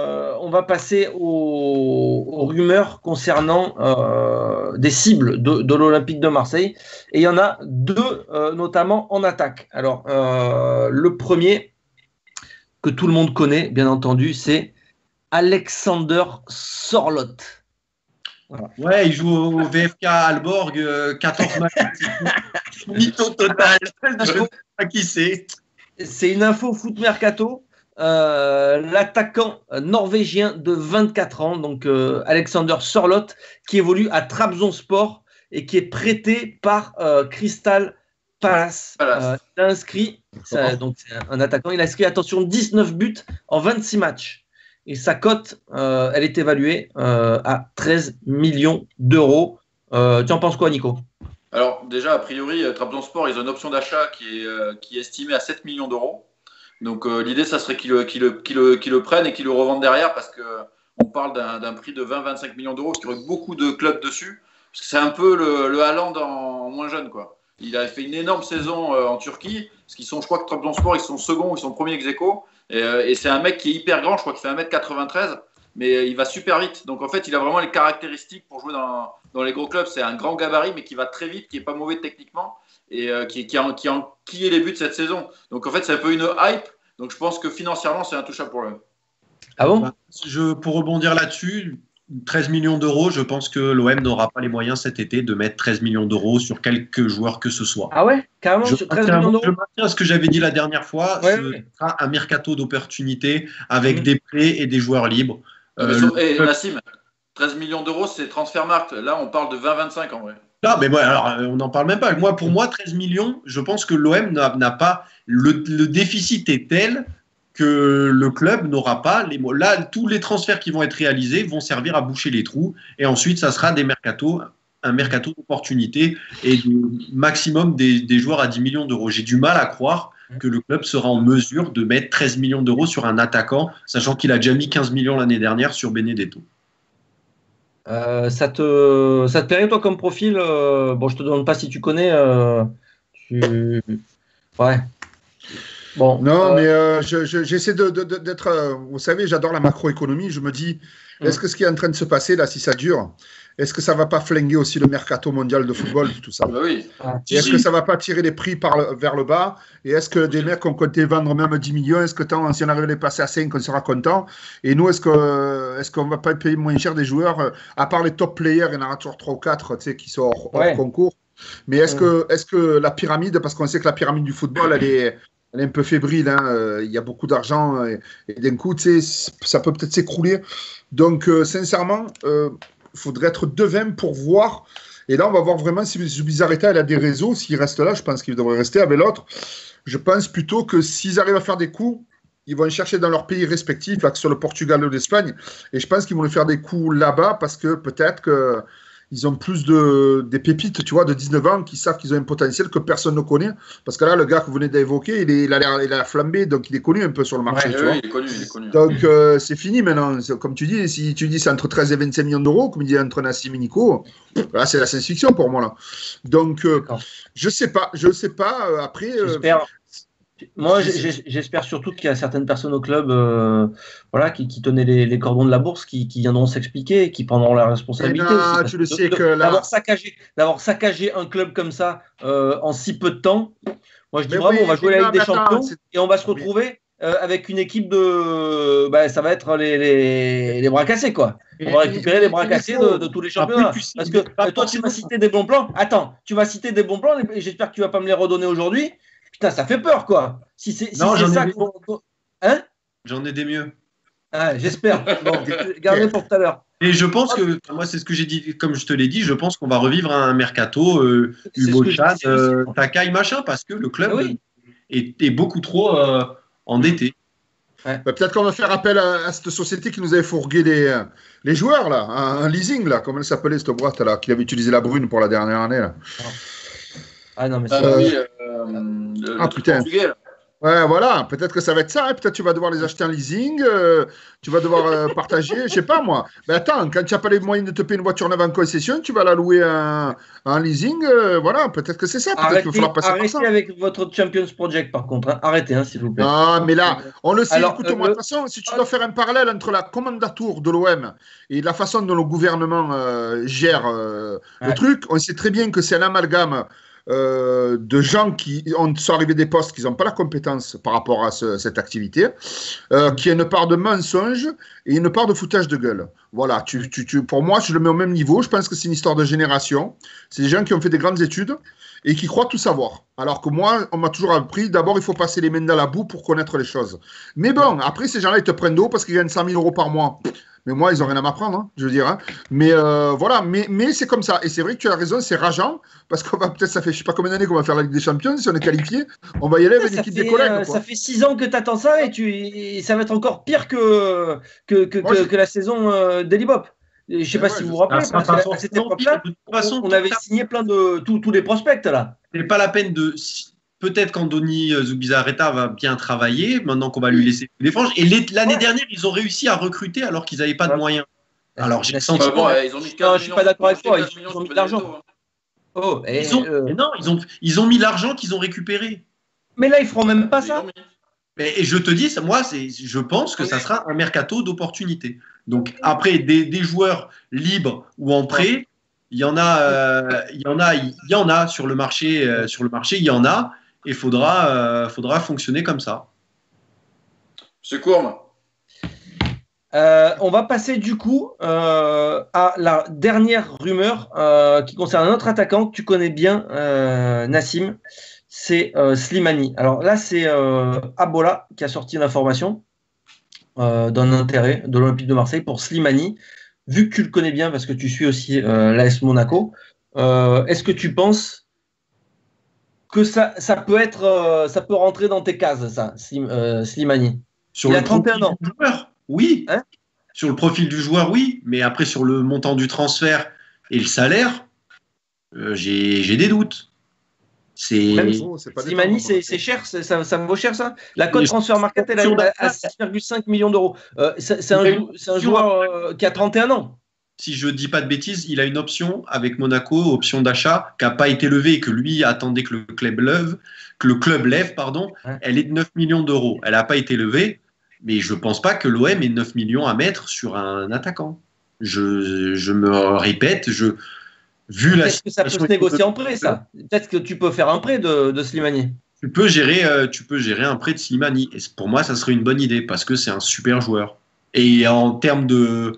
aux rumeurs concernant des cibles de l'Olympique de Marseille. Et il y en a 2, notamment en attaque. Alors, le premier, que tout le monde connaît, bien entendu, c'est Alexander Sorloth. Voilà. Ouais, il joue au VfK Aalborg, 14 matchs. Mytho total. Je ne sais pas qui c'est. C'est une info foot mercato. L'attaquant norvégien de 24 ans, donc Alexander Sorloth, qui évolue à Trabzonspor et qui est prêté par Crystal Palace. Il a inscrit, donc c'est un attaquant, il a inscrit, attention, 19 buts en 26 matchs. Et sa cote, elle est évaluée à 13 millions d'euros. Tu en penses quoi, Nico? Alors déjà, a priori, Trabzonspor, ils ont une option d'achat qui est estimée à 7 millions d'euros. Donc l'idée, ça serait qu'ils le prennent et qu'ils le revendent derrière parce qu'on parle d'un prix de 20-25 millions d'euros, ce qui aurait beaucoup de clubs dessus. Parce que c'est un peu le Haaland en moins jeune, quoi. Il a fait une énorme saison en Turquie, parce qu'ils sont, je crois que Trabzonspor, ils sont seconds, ils sont premiers ex-aequo. Et c'est un mec qui est hyper grand, je crois qu'il fait 1m93, mais il va super vite. Donc en fait, il a vraiment les caractéristiques pour jouer dans les gros clubs. C'est un grand gabarit, mais qui va très vite, qui n'est pas mauvais techniquement, et qui a enquillé les buts cette saison. Donc en fait, c'est un peu une hype. Donc je pense que financièrement, c'est intouchable pour lui. Ah bon? Pour rebondir là-dessus, 13 millions d'euros, je pense que l'OM n'aura pas les moyens cet été de mettre 13 millions d'euros sur quelques joueurs que ce soit. Ah ouais? Carrément, sur 13 millions d'euros? Je maintiens ce que j'avais dit la dernière fois. Ouais, ce sera un mercato d'opportunités avec des prêts et des joueurs libres. Et Nassim, 13 millions d'euros, c'est Transfermarkt. Là, on parle de 20-25 en vrai. Non, mais bon, alors, on n'en parle même pas. Pour moi, 13 millions, je pense que l'OM n'a pas. Le déficit est tel que le club n'aura pas les mots. Là, tous les transferts qui vont être réalisés vont servir à boucher les trous. Et ensuite, ça sera un mercato d'opportunité et du maximum des joueurs à 10 millions d'euros. J'ai du mal à croire que le club sera en mesure de mettre 13 millions d'euros sur un attaquant, sachant qu'il a déjà mis 15 millions l'année dernière sur Benedetto. Ça te plairait, toi, comme profil bon, je te demande pas si tu connais. Ouais. Bon. Non, mais j'essaie d'être. Vous savez, j'adore la macroéconomie. Je me dis, est-ce que ce qui est en train de se passer là, si ça dure, est-ce que ça va pas flinguer aussi le mercato mondial de football, tout ça? Bah oui. Est-ce que ça va pas tirer les prix vers le bas? Et est-ce que des mecs ont compté vendre même 10 millions? Est-ce que si on arrive à les passer à 5, on sera content? Et nous, est-ce qu'on va pas payer moins cher des joueurs, à part les top players, il y en aura toujours 3 ou 4 qui sont hors concours? Mais est-ce que la pyramide, parce qu'on sait que la pyramide du football, elle est un peu fébrile, hein, il y a beaucoup d'argent et d'un coup, ça peut peut-être s'écrouler. Donc, sincèrement, il faudrait être devin pour voir. Et là, on va voir vraiment si Zubizarreta a des réseaux. S'il reste là, je pense qu'il devrait rester avec l'autre. Je pense plutôt que s'ils arrivent à faire des coups, ils vont chercher dans leur pays respectif, là, que sur le Portugal ou l'Espagne. Et je pense qu'ils vont les faire des coups là-bas parce que peut-être qu'ils ont plus des pépites, tu vois, de 19 ans qui savent qu'ils ont un potentiel que personne ne connaît. Parce que là, le gars que vous venez d'évoquer, il a flambé, donc il est connu un peu sur le marché. Tu vois. Il est connu. Donc, c'est fini maintenant. Comme tu dis, si tu dis c'est entre 13 et 25 millions d'euros, comme il dit entre Nassim et Nico, là, c'est la science-fiction pour moi. Là. Donc, je sais pas. Après, j'espère. Moi, j'espère surtout qu'il y a certaines personnes au club qui tenaient les cordons de la bourse qui viendront s'expliquer, qui prendront la responsabilité. Non, tu le sais que là... D'avoir saccagé un club comme ça en si peu de temps, moi je dis bravo, on va jouer la Ligue des Champions et on va se retrouver avec une équipe de... ça va être les bras cassés, quoi. On va récupérer les bras cassés de tous les championnats. Parce que toi, tu m'as cité des bons plans. Attends, tu m'as cité des bons plans et j'espère que tu vas pas me les redonner aujourd'hui. Putain, ça fait peur, quoi. Si c'est ça hein? J'en ai des mieux. Ah, j'espère. Bon, gardez pour tout à l'heure. Et je pense que, moi, c'est ce que j'ai dit, comme je te l'ai dit, je pense qu'on va revivre un mercato Hugo-Chan, Takai, machin, parce que le club est beaucoup trop endetté. Ouais. Peut-être qu'on va faire appel à cette société qui nous avait fourgué les joueurs, là, un leasing, là, comment elle s'appelait cette boîte, là, qui avait utilisé la brune pour la dernière année, là. Ah non, mais putain. Portugais, ouais, voilà, peut-être que ça va être ça, hein. Peut-être que tu vas devoir les acheter en leasing, tu vas devoir partager, je sais pas moi. Mais attends, quand tu n'as pas les moyens de te payer une voiture neuve en concession, tu vas la louer en leasing, voilà, peut-être que c'est ça, peut-être qu'il va falloir passer par ça. Arrêtez avec votre Champions Project par contre, hein. Arrêtez, hein, s'il vous plaît. Non, mais là, on le sait, écoute-moi, de toute façon, si tu dois faire un parallèle entre la commandature de l'OM et la façon dont le gouvernement gère le truc, on sait très bien que c'est un amalgame de gens qui sont arrivés des postes qui n'ont pas la compétence par rapport à cette activité, qui a une part de mensonge et une part de foutage de gueule. Voilà, pour moi, je le mets au même niveau. Je pense que c'est une histoire de génération. C'est des gens qui ont fait des grandes études et qui croient tout savoir. Alors que moi, on m'a toujours appris, d'abord, il faut passer les mains dans la boue pour connaître les choses. Mais bon, après, ces gens-là, ils te prennent d'eau parce qu'ils gagnent 100 000 euros par mois. Mais moi, ils n'ont rien à m'apprendre, hein, je veux dire. Hein. Mais voilà, mais c'est comme ça. Et c'est vrai que tu as raison, c'est rageant, parce qu'on va peut-être, ça fait je ne sais pas combien d'années qu'on va faire la Ligue des Champions, si on est qualifié, on va y aller avec l'équipe des collègues. Ça fait 6 ans que tu attends ça et ça va être encore pire que la saison d'Elibop. Je ne sais pas si vous vous rappelez, parce qu'à cette époque-là, on avait signé plein de tous les prospects, là. C'est pas la peine de... Peut-être qu'Andoni Zubizarreta va bien travailler, maintenant qu'on va lui laisser les franges. Et l'année dernière, ils ont réussi à recruiter alors qu'ils n'avaient pas de moyens. Alors, j'ai senti... ils ont mis 15 non, je ne suis pas d'accord avec toi, ils ont mis de l'argent. Non, ils ont mis l'argent qu'ils ont récupéré. Mais là, ils ne feront même pas ça. Et je te dis, moi, je pense que ça sera un mercato d'opportunité. Donc, après, des joueurs libres ou en prêt, il y en a sur le marché, il y en a. Et il faudra fonctionner comme ça. C'est Courme. On va passer du coup à la dernière rumeur qui concerne un autre attaquant que tu connais bien, Nassim, c'est Slimani. Alors là, c'est Abola qui a sorti une information d'un intérêt de l'Olympique de Marseille pour Slimani. vu que tu le connais bien parce que tu suis aussi l'AS Monaco, est-ce que tu penses que ça peut rentrer dans tes cases, ça, Slimani? Sur Il le a 31 profil ans. du joueur, oui. Hein? Sur le profil du joueur, oui. Mais après, sur le montant du transfert et le salaire, j'ai des doutes. Même c'est pas Slimani, déconnant, c'est cher, ça vaut cher ça. La cote transfert market, elle est à 6,5 millions d'euros. C'est un joueur qui a 31 ans. Si je dis pas de bêtises, il a une option avec Monaco, option d'achat, qui n'a pas été levée et que lui attendait que le club lève, pardon. Ouais. Elle est de 9 millions d'euros. Elle n'a pas été levée, mais je ne pense pas que l'OM ait 9 millions à mettre sur un attaquant. Je me répète, vu la Peut-être que ça peut se négocier en prêt, ça. Peut-être que tu peux faire un prêt de Slimani. tu peux gérer un prêt de Slimani. Et pour moi, ça serait une bonne idée parce que c'est un super joueur. Et en termes de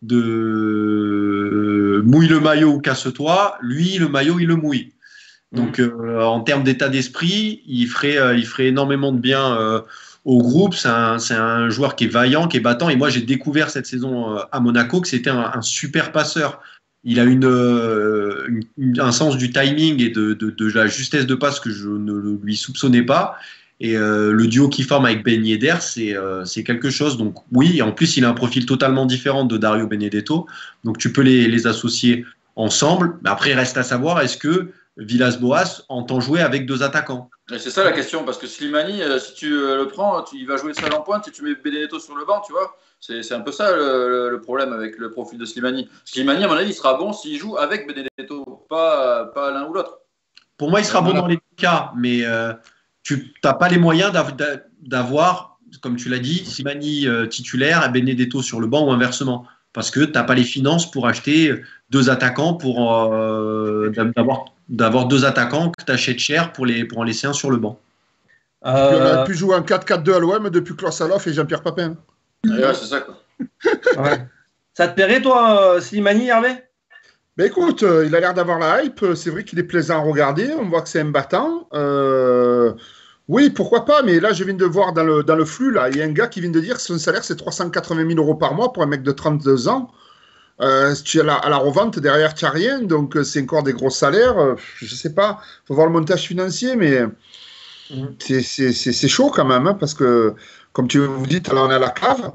mouille le maillot ou casse-toi, lui, le maillot, il le mouille. Donc, en termes d'état d'esprit, il ferait énormément de bien au groupe. C'est un joueur qui est vaillant, qui est battant. Et moi, j'ai découvert cette saison à Monaco que c'était un super passeur. Il a un sens du timing et de la justesse de passe que je ne lui soupçonnais pas. Et le duo qu'il forme avec Ben Yedder, c'est quelque chose. Donc oui, en plus, il a un profil totalement différent de Dario Benedetto. Donc tu peux les associer ensemble. Mais après, il reste à savoir, est-ce que Villas-Boas entend jouer avec deux attaquants? Et c'est ça la question, parce que Slimani, si tu le prends, il va jouer seul en pointe, si tu mets Benedetto sur le banc, tu vois. C'est un peu ça le problème avec le profil de Slimani. Slimani, à mon avis, il sera bon s'il joue avec Benedetto, pas l'un ou l'autre. Pour moi, il sera bon dans les deux cas, mais tu n'as pas les moyens d'avoir, comme tu l'as dit, Slimani titulaire et Benedetto sur le banc ou inversement. Parce que tu n'as pas les finances pour acheter deux attaquants, pour d'avoir deux attaquants que tu achètes cher pour en laisser un sur le banc. On a pu jouer en 4-4-2 à l'OM depuis Klaus Saloff et Jean-Pierre Papin. Ouais, c'est ça, quoi. Ouais. Ça te plairait, toi, Slimani, Hervé? Ben écoute, il a l'air d'avoir la hype. C'est vrai qu'il est plaisant à regarder. On voit que c'est un battant. Oui, pourquoi pas. Mais là, je viens de voir dans le flux, là, il y a un gars qui vient de dire que son salaire, c'est 380 000 euros par mois pour un mec de 32 ans. Si tu es à la revente, derrière, tu n'as rien. Donc, c'est encore des gros salaires. Je ne sais pas. Il faut voir le montage financier, mais c'est chaud quand même. Hein, parce que, comme tu vous dites, là, on est à la cave.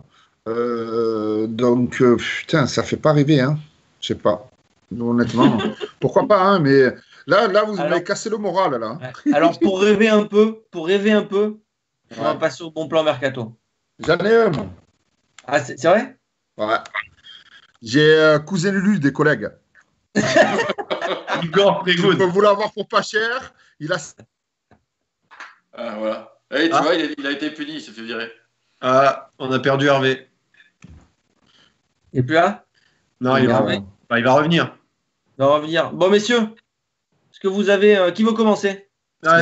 Donc, putain, ça ne fait pas rêver. Hein. Je ne sais pas. Honnêtement, pourquoi pas, hein, mais là, vous m'avez cassé le moral, là. Ouais. Alors, pour rêver un peu, on va passer au bon plan mercato. J'en ai un. Ah, c'est vrai? Ouais. J'ai cousin Lulu, des collègues. Igor Prégoud. Je peux vous l'avoir pour pas cher. Il a. Ah, voilà. Et tu vois, il a été puni, il s'est fait virer. Ah, on a perdu Hervé. Et puis là? Non, il va revenir. Il va revenir. Bon, messieurs, est-ce que vous avez. Qui veut commencer? Attends,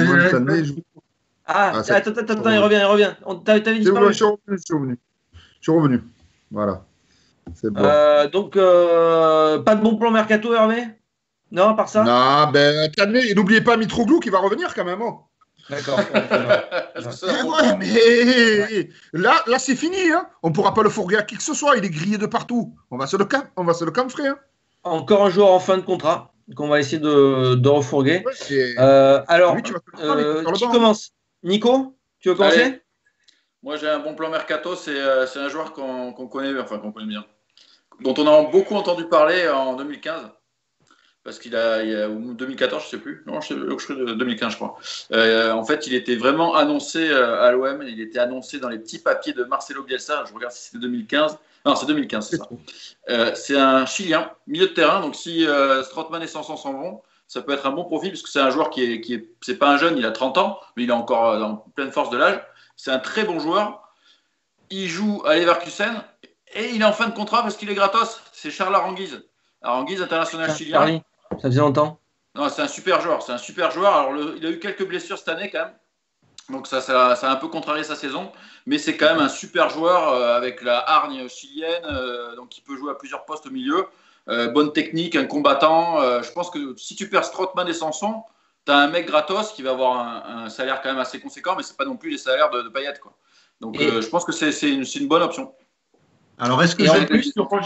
il revient. T'avais disparu. Je suis revenu. Voilà. C'est bon. Donc, pas de bon plan mercato, Hervé? Non, à part ça? Non, ben, et n'oubliez pas Mitroglou qui va revenir quand même. Hein. D'accord. Ouais, mais là c'est fini. Hein. On ne pourra pas le fourguer à qui que ce soit. Il est grillé de partout. On va se le camfrer. Hein. Encore un joueur en fin de contrat qu'on va essayer de refourguer. Ouais, alors, lui, qui commence? Nico, tu veux commencer? Allez. Moi, j'ai un bon plan mercato. C'est un joueur qu'on connaît bien, dont on a beaucoup entendu parler en 2015. Parce ou 2014, je ne sais plus. Non, je suis de 2015, je crois. En fait, il était vraiment annoncé à l'OM. Il était annoncé dans les petits papiers de Marcelo Bielsa. Je regarde si c'était 2015. Non, c'est 2015, c'est ça. C'est un Chilien, milieu de terrain. Donc, si Strootman et Sanson s'en vont, ça peut être un bon profil, parce que c'est un joueur c'est pas un jeune, il a 30 ans, mais il est encore en pleine force de l'âge. C'est un très bon joueur. Il joue à Leverkusen et il est en fin de contrat parce qu'il est gratos. C'est Charles Aranguiz. Aranguiz, international chilien. Charlie, ça faisait longtemps. Non, c'est un super joueur. Alors, il a eu quelques blessures cette année quand même. Donc ça a un peu contrarié sa saison. Mais c'est quand même un super joueur avec la hargne chilienne. Donc il peut jouer à plusieurs postes au milieu. Bonne technique, un combattant. Je pense que si tu perds Strootman et Sanson, tu as un mec gratos qui va avoir un salaire quand même assez conséquent. Mais ce n'est pas non plus les salaires de Payet, quoi. Donc je pense que c'est une bonne option. Alors, est-ce que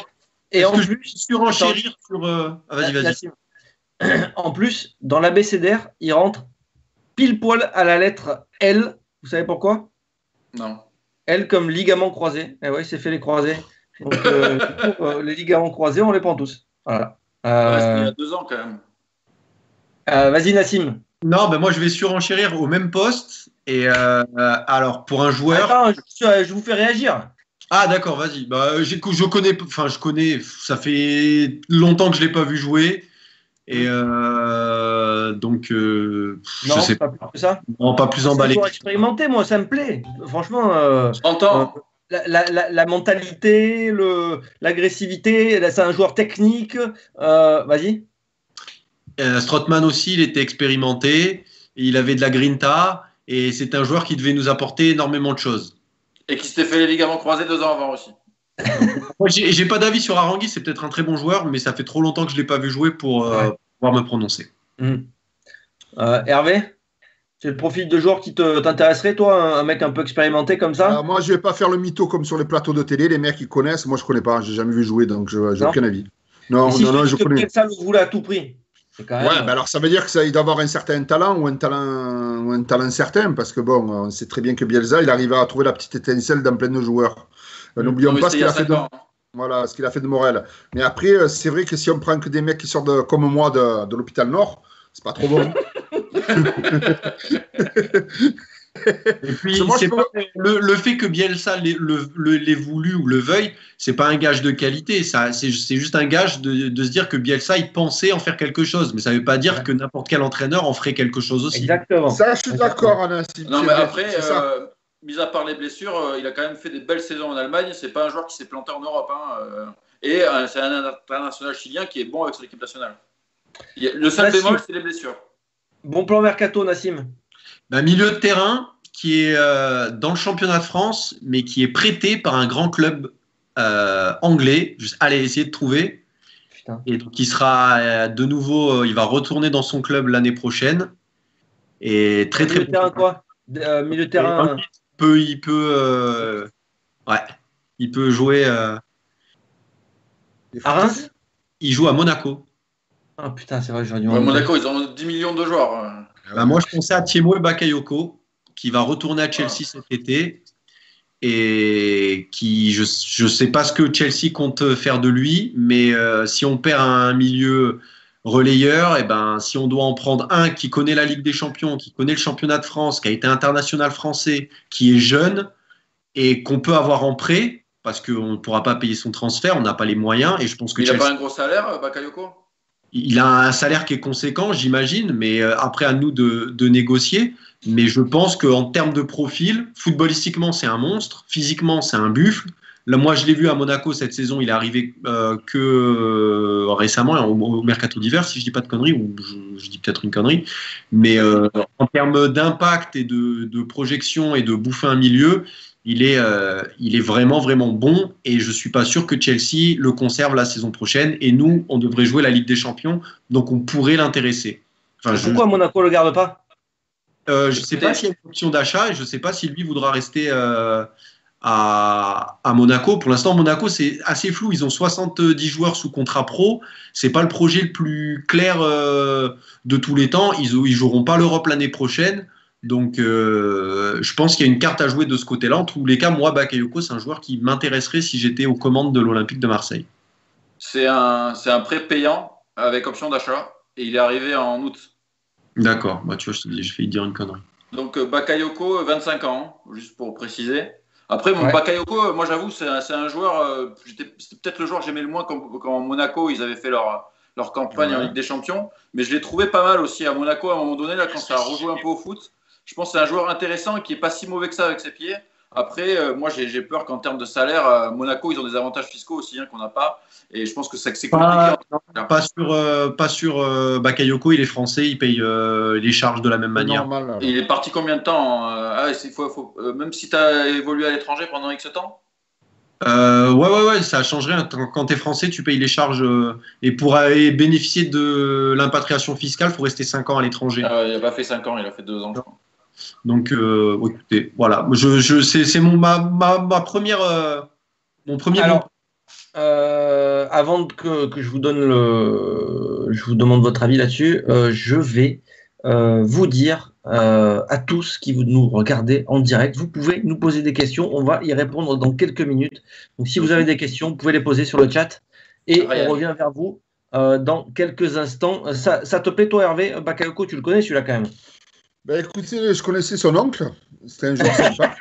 Et en plus, surenchérir sur. Vas-y. En plus, dans l'abécédaire, il rentre pile poil à la lettre L. Vous savez pourquoi? Non. L comme ligament croisé. Eh ouais, il s'est fait les croisés. Donc, les ligaments croisés, on les prend tous. Voilà. C'était il y a 2 ans quand même. Vas-y, Nassim. Non, ben moi je vais surenchérir au même poste. Et alors, pour un joueur. Attends, je vous fais réagir. Ah, d'accord, vas-y. Bah, je connais, ça fait longtemps que je ne l'ai pas vu jouer. Et donc, je sais pas plus que ça. Non, pas plus emballé. Pour expérimenter, moi, ça me plaît. Franchement, la mentalité, l'agressivité, c'est un joueur technique. Vas-y. Strootman aussi, il était expérimenté. Il avait de la grinta. Et c'est un joueur qui devait nous apporter énormément de choses. Et qui s'était fait les ligaments croisés 2 ans avant aussi. Moi, j'ai pas d'avis sur Arangui, c'est peut-être un très bon joueur, mais ça fait trop longtemps que je ne l'ai pas vu jouer pour pouvoir me prononcer. Hervé, c'est le profil de joueur qui t'intéresserait, toi, un mec un peu expérimenté comme ça? Moi, je ne vais pas faire le mytho comme sur les plateaux de télé, les mecs qui connaissent. Moi, je ne connais pas, je n'ai jamais vu jouer, donc je n'ai aucun avis. Non, je connais. Ça le voulait à tout prix. Alors ça veut dire qu'il doit avoir un certain talent ou un talent certain, parce que bon, on sait très bien que Bielsa, il arrive à trouver la petite étincelle dans plein de joueurs. N'oublions pas ce qu'il a fait ce qu'il a fait de Morel. Mais après, c'est vrai que si on prend que des mecs qui sortent comme moi de l'hôpital Nord, c'est pas trop bon. Et puis, le fait que Bielsa l'ait voulu ou le veuille, c'est pas un gage de qualité. C'est juste un gage de se dire que Bielsa, il pensait en faire quelque chose. Mais ça veut pas dire que n'importe quel entraîneur en ferait quelque chose aussi. Exactement. Ça, je suis d'accord, Alain. Non, mais après, mis à part les blessures, il a quand même fait des belles saisons en Allemagne. C'est pas un joueur qui s'est planté en Europe. Et c'est un international chilien qui est bon avec son équipe nationale. Le seul bémol, c'est les blessures. Bon plan mercato, Nassim. Milieu de terrain qui est dans le championnat de France, mais qui est prêté par un grand club anglais. Allez essayer de trouver. Putain. Et donc il sera de nouveau, il va retourner dans son club l'année prochaine. Et très milieu de terrain quoi? Milieu de terrain. Il peut jouer. À Reims? Il joue à Monaco. Ah putain, c'est vrai, j'aurais dû. Monaco, ils ont 10 millions de joueurs. Moi, je pensais à Thiemo Bakayoko, qui va retourner à Chelsea cet été. Et qui, je ne sais pas ce que Chelsea compte faire de lui, mais si on perd un milieu relayeur, et si on doit en prendre un qui connaît la Ligue des Champions, qui connaît le championnat de France, qui a été international français, qui est jeune et qu'on peut avoir en prêt, parce qu'on ne pourra pas payer son transfert, on n'a pas les moyens. Et je pense que il n'a pas un gros salaire, Bakayoko? Il a un salaire qui est conséquent, j'imagine, mais après à nous de négocier. Mais je pense qu'en termes de profil, footballistiquement, c'est un monstre, physiquement, c'est un buffle. Là, moi, je l'ai vu à Monaco cette saison, il est arrivé que récemment, au mercato d'hiver, si je dis pas de conneries, ou je dis peut-être une connerie. Mais en termes d'impact et de projection et de bouffer un milieu, il est vraiment, vraiment bon. Et je suis pas sûr que Chelsea le conserve la saison prochaine. Et nous, on devrait jouer la Ligue des Champions, donc on pourrait l'intéresser. Pourquoi Monaco le garde pas? Je ne sais pas s'il y a une option d'achat et je ne sais pas si lui voudra rester à Monaco. Pour l'instant, Monaco, c'est assez flou. Ils ont 70 joueurs sous contrat pro. Ce n'est pas le projet le plus clair de tous les temps. Ils ne joueront pas l'Europe l'année prochaine. Donc, je pense qu'il y a une carte à jouer de ce côté-là. En tous les cas, moi, Bakayoko, c'est un joueur qui m'intéresserait si j'étais aux commandes de l'Olympique de Marseille. C'est un prêt payant avec option d'achat et il est arrivé en août. D'accord, tu vois, je vais dire une connerie. Donc Bakayoko, 25 ans, juste pour préciser. Après, Bakayoko, moi j'avoue, c'est un joueur, c'était peut-être le joueur que j'aimais le moins quand Monaco, ils avaient fait leur campagne en Ligue des Champions. Mais je l'ai trouvé pas mal aussi à Monaco à un moment donné, là, quand ça a rejoué un peu au foot. Je pense que c'est un joueur intéressant et qui n'est pas si mauvais que ça avec ses pieds. Après, moi j'ai peur qu'en termes de salaire, Monaco, ils ont des avantages fiscaux aussi qu'on n'a pas. Et je pense que c'est compliqué. Pas sur Bakayoko, il est français, il paye les charges de la même manière. Normal, il est parti combien de temps? Même si tu as évolué à l'étranger pendant X temps? Ouais, ça changerait. Quand tu es français, tu payes les charges. Et pour bénéficier de l'impatriation fiscale, il faut rester 5 ans à l'étranger. Il n'a pas fait 5 ans, il a fait 2 ans, je crois. Donc, écoutez, voilà. C'est ma première. Mon premier. Alors, avant que je vous donne je vous demande votre avis là-dessus, je vais vous dire à tous qui vous nous regardez en direct, vous pouvez nous poser des questions, on va y répondre dans quelques minutes. Donc si vous avez des questions, vous pouvez les poser sur le chat et on revient vers vous dans quelques instants. Ça te plaît toi Hervé? Bakayoko, tu le connais celui-là quand même? Ben, écoutez, je connaissais son oncle, c'était un joueur sympa.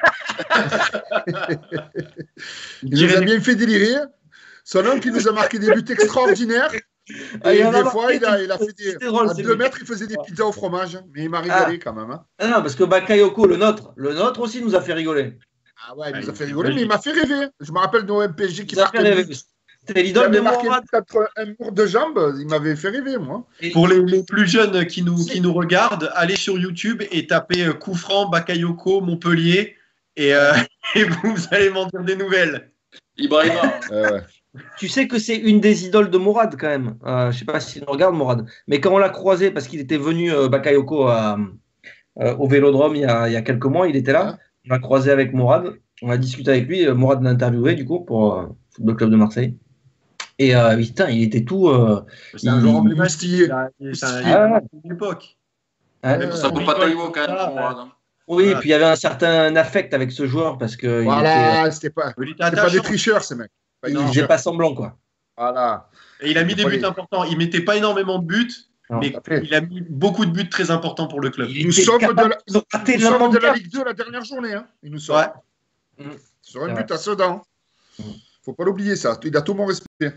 Il nous a bien fait délirer. Son oncle, il nous a marqué des buts extraordinaires. Et des fois, il a fait à 2 mètres, il faisait des pizzas au fromage. Mais il m'a régalé quand même. Hein. Non, parce que Bakayoko, le nôtre aussi nous a fait rigoler. Ah ouais, il nous a fait rigoler, mais il m'a fait rêver. Je me rappelle de MPG qui marquait. C'était l'idole de Mourad. Un mur de jambes, il m'avait fait rêver, moi. Et pour les plus jeunes qui nous regardent, allez sur YouTube et tapez coup franc Bakayoko Montpellier et vous allez m'en dire des nouvelles. Ibrahima. Tu sais que c'est une des idoles de Mourad quand même. Je ne sais pas si on regarde Mourad, mais quand on l'a croisé, parce qu'il était venu Bakayoko au Vélodrome il y a quelques mois, il était là. On l'a croisé avec Mourad. On a discuté avec lui. Mourad l'a interviewé du coup pour le club de Marseille. Et putain, il était tout. C'est un joueur emblématique. C'est une époque. Ça peut pas tailler quand même pour Mourad. Oui, et puis il y avait un certain affect avec ce joueur parce que. Voilà, c'était pas des tricheurs, ces mecs. Il faisait pas semblant, quoi. Voilà. Et il a mis des buts importants. Il mettait pas énormément de buts, mais il a mis beaucoup de buts très importants pour le club. Nous sommes de la Ligue 2 la dernière journée. Hein. Il nous sort. Sur un but à Sedan. Faut pas l'oublier, ça. Il a tout mon respect.